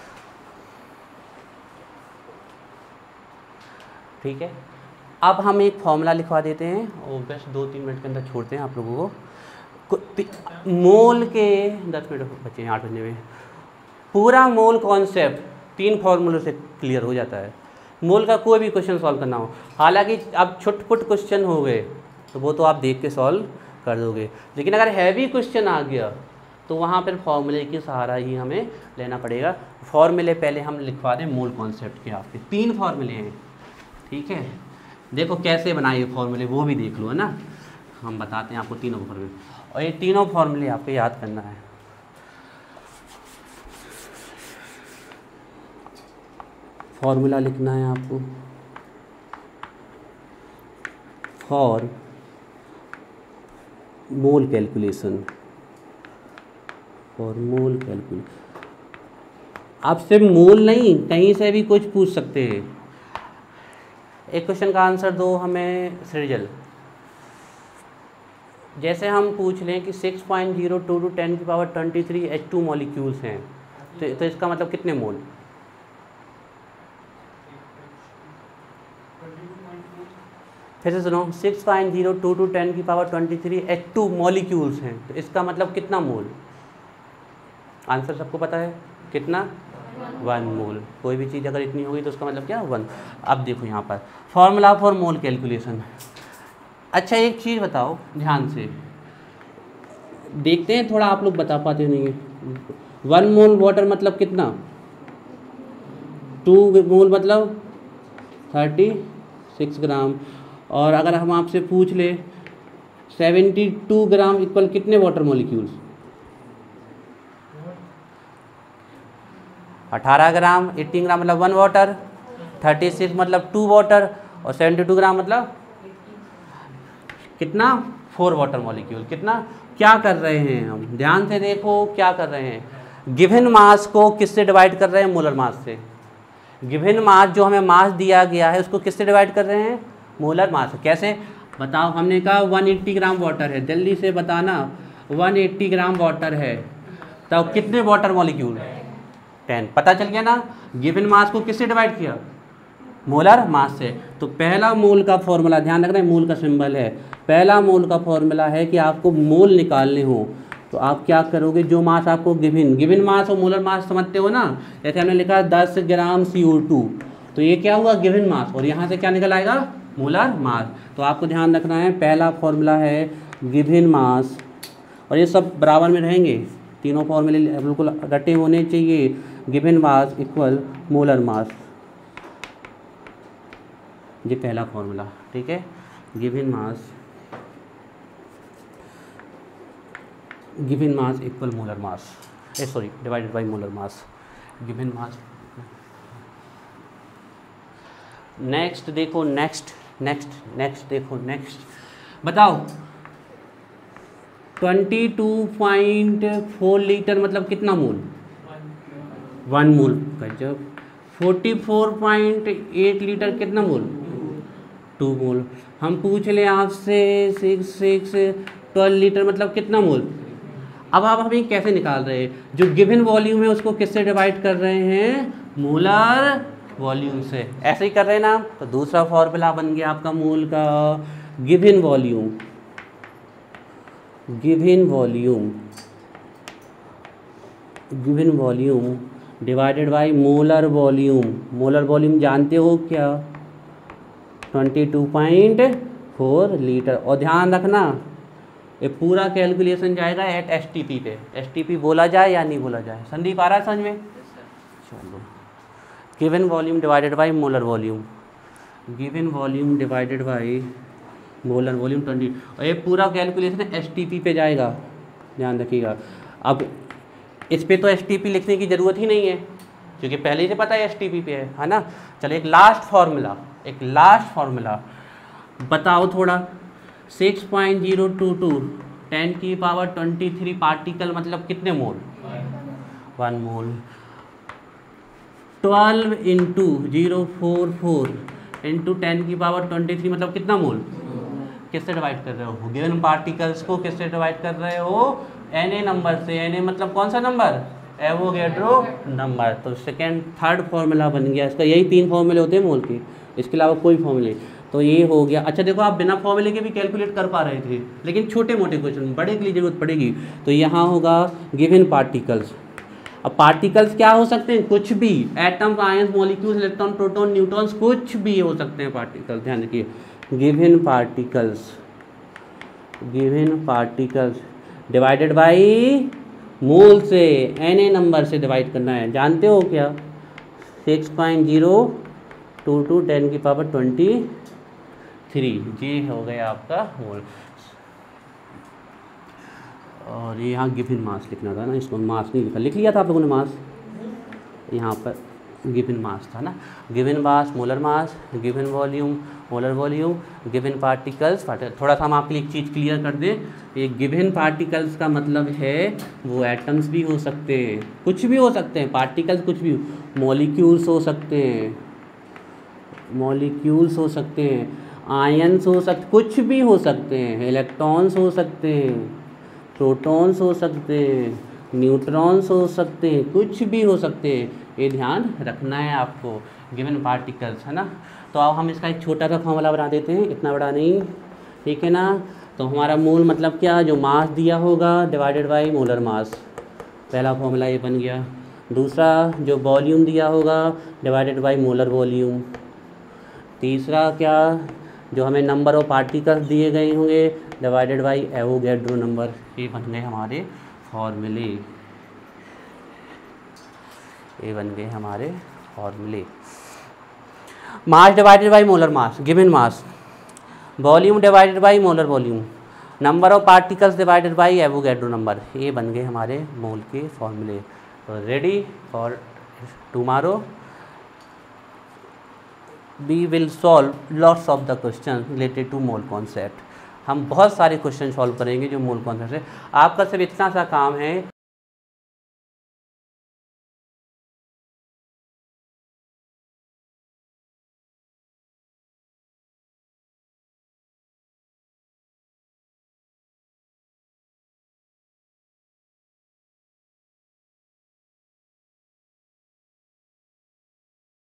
[SPEAKER 1] ठीक है। अब हम एक फॉर्मूला लिखवा देते हैं और बस दो तीन मिनट के अंदर छोड़ते हैं आप लोगों को। मोल के दस मिनट बचे हैं, आठ बजने में पूरा मोल कॉन्सेप्ट तीन फार्मूलों से क्लियर हो जाता है। मोल का कोई भी क्वेश्चन सॉल्व करना हो, हालांकि अब छुटपुट क्वेश्चन हो गए तो वो तो आप देख के सॉल्व कर दोगे, लेकिन अगर हैवी क्वेश्चन आ गया तो वहाँ पर फॉर्मूले की सहारा ही हमें लेना पड़ेगा। फॉर्मूले पहले हम लिखवा दें मोल कॉन्सेप्ट के, आपके तीन फार्मूले हैं, ठीक है। देखो कैसे बनाए फॉर्मूले वो भी देख लो, है ना, हम बताते हैं आपको तीनों फॉर्मूले, और ये तीनों फॉर्मूले आपको याद करना है। फॉर्मूला लिखना है आपको for mole calculation, for mole calculation. आप सिर्फ मोल नहीं, कहीं से भी कुछ पूछ सकते हैं। एक क्वेश्चन का आंसर दो हमें सृजल, जैसे हम पूछ लें कि six point zero two two ten की power twenty three H two molecules हैं, तो, तो इसका मतलब कितने मोल, फिर से सुनो, six point zero two two ten की power twenty three H two molecules हैं, तो इसका मतलब कितना मोल, आंसर सबको पता है कितना, वन मोल। कोई भी चीज़ अगर इतनी होगी तो उसका मतलब क्या, वन। अब देखो यहाँ पर फॉर्मूला फॉर मोल कैलकुलेशन। अच्छा एक चीज़ बताओ ध्यान से, देखते हैं थोड़ा आप लोग बता पाते नहीं हैं। वन मोल वाटर मतलब कितना, टू मोल मतलब थर्टी सिक्स ग्राम, और अगर हम आपसे पूछ ले सेवेंटी टू ग्राम इक्वल कितने वाटर मॉलिक्यूल्स, अठारह ग्राम, अस्सी ग्राम मतलब वन वाटर, थर्टी सिक्स मतलब टू वाटर, और सेवेंटी टू ग्राम मतलब कितना, फोर वाटर मॉलिक्यूल। कितना, क्या कर रहे हैं हम, ध्यान से देखो क्या कर रहे हैं, गिवन मास को किससे डिवाइड कर रहे हैं, मोलर मास से। गिवन मास जो हमें मास दिया गया है उसको किससे डिवाइड कर रहे हैं, मोलर मास। कैसे बताओ, हमने कहा वन एट्टी ग्राम वाटर है, जल्दी से बताना, वन एट्टी ग्राम वाटर है तो कितने वाटर मॉलिक्यूल, टेन। पता चल गया ना, गिवन मास को किससे डिवाइड किया, मोलर मास से। तो पहला मोल का फॉर्मूला ध्यान रखना है, मोल का सिंबल है, पहला मोल का फॉर्मूला है कि आपको मोल निकालने हो तो आप क्या करोगे, जो मास आपको गिवन गिवन मास और मोलर मास समझते हो ना, जैसे हमने लिखा दस ग्राम सी ओ टू, तो ये क्या हुआ गिवन मास, और यहाँ से क्या निकल आएगा, मोलर मास। तो आपको ध्यान रखना है पहला फॉर्मूला है गिवन मास, और ये सब बराबर में रहेंगे, तीनों फॉर्मूले बिल्कुल रटे होने चाहिए। Given mass equal molar mass, ये पहला फॉर्मूला, ठीक है। Given mass given mass equal molar mass, uh sorry divided by molar mass, given mass. Next देखो, नेक्स्ट नेक्स्ट नेक्स्ट देखो, नेक्स्ट बताओ, twenty two point four litre मतलब कितना mole, one mole. गजब। Forty four point eight litre कितना mole, to मोल। हम पूछ लें आपसे सिक्स सिक्स ट्वेल्व लीटर मतलब कितना मोल। अब आप हमें कैसे निकाल रहे हैं, जो गिवन वॉल्यूम है उसको किससे डिवाइड कर रहे हैं, मोलर वॉल्यूम से। ऐसे ही कर रहे हैं ना, तो दूसरा फॉर्मूला बन गया आपका मोल का, given volume, given volume, given volume divided by molar volume. Molar volume जानते हो क्या, twenty two point four litre. और ध्यान रखना ये पूरा कैलकुलेशन जाएगा एट एस टी पी पे। एस टी पी बोला जाए या नहीं बोला जाए, संदीप आ रहा है समझ में। चलो, given volume divided by molar volume, given volume divided by molar volume twenty, और ये पूरा कैलकुलेशन एस टी पी पे जाएगा, ध्यान रखिएगा। अब इस पे तो एस टी पी लिखने की ज़रूरत ही नहीं है क्योंकि पहले ही से पता है एस टी पी पे है, है ना। चलो एक लास्ट फार्मूला, एक लास्ट फार्मूला बताओ थोड़ा। Six point zero two two ten की पावर ट्वेंटी थ्री पार्टिकल मतलब कितने मोल, one mole. Twelve into zero four four into ten की पावर ट्वेंटी थ्री मतलब कितना मोल। किससे डिवाइड कर रहे हो, गिवन पार्टिकल्स को किससे डिवाइड कर रहे हो, एन ए नंबर से। एन ए मतलब कौन सा नंबर, एवोगैड्रो नंबर। तो सेकेंड थर्ड फार्मूला बन गया इसका। यही तीन फार्मूले होते हैं मोल के, इसके अलावा कोई फार्मूले। तो ये हो गया। अच्छा देखो, आप बिना फॉर्मूले के भी कैलकुलेट कर पा रहे थे, लेकिन छोटे मोटे क्वेश्चन, बड़े के लिए जरूरत पड़ेगी। तो यहाँ होगा गिवन पार्टिकल्स। अब पार्टिकल्स क्या हो सकते हैं, कुछ भी, atoms, ions, molecules, electron, proton, neutrons, कुछ भी हो सकते हैं पार्टिकल्स। ध्यान रखिए, given particles, given particles divided by mole से, एन ए नंबर से डिवाइड करना है। जानते हो क्या, six point zero two two ten की पावर ट्वेंटी थ्री, ये हो गया आपका मोल। और ये यहाँ गिवन मास लिखना था ना, इसको मास नहीं लिखा, लिख लिया था आप लोगों ने मास, यहाँ पर गिवन मास था ना। Given mass molar mass, given volume molar volume, given particles. थोड़ा सा हम आपके लिए एक चीज़ क्लियर कर दें, ये गिवन पार्टिकल्स का मतलब है वो एटम्स भी हो सकते हैं, कुछ भी हो सकते हैं, पार्टिकल्स कुछ भी, मॉलिक्यूल्स हो सकते हैं, मॉलिक्यूल्स हो सकते हैं, आयंस हो सकते, कुछ भी हो सकते हैं, इलेक्ट्रॉन्स हो सकते हैं, प्रोटॉन्स हो सकते हैं, न्यूट्रॉन्स हो सकते हैं, कुछ भी हो सकते हैं। ये ध्यान रखना है आपको, गिवन पार्टिकल्स, है ना। तो अब हम इसका एक छोटा सा फॉर्मूला बना देते हैं, इतना बड़ा नहीं, ठीक है ना। तो हमारा मोल मतलब क्या, जो मास दिया होगा डिवाइडेड बाई मोलर मास, पहला फॉर्मूला ये बन गया। दूसरा जो वॉल्यूम दिया होगा डिवाइडेड बाई मोलर वॉल्यूम। तीसरा क्या, जो हमें नंबर ऑफ पार्टिकल्स दिए गए होंगे डिवाइडेड बाई एवोगैड्रो नंबर। ये बन गए हमारे फॉर्मूले, ये बन गए हमारे फॉर्मूले। Mass divided by molar mass, given mass, volume divided by molar volume, number of particles divided by Avogadro number, ये बन गए हमारे मोल के फॉर्मूले। तो ready for tomorrow we will solve lots of the question related to mole concept. हम बहुत सारे क्वेश्चन सॉल्व करेंगे जो मोल कॉन्सेप्ट है। आपका सिर्फ इतना सा काम है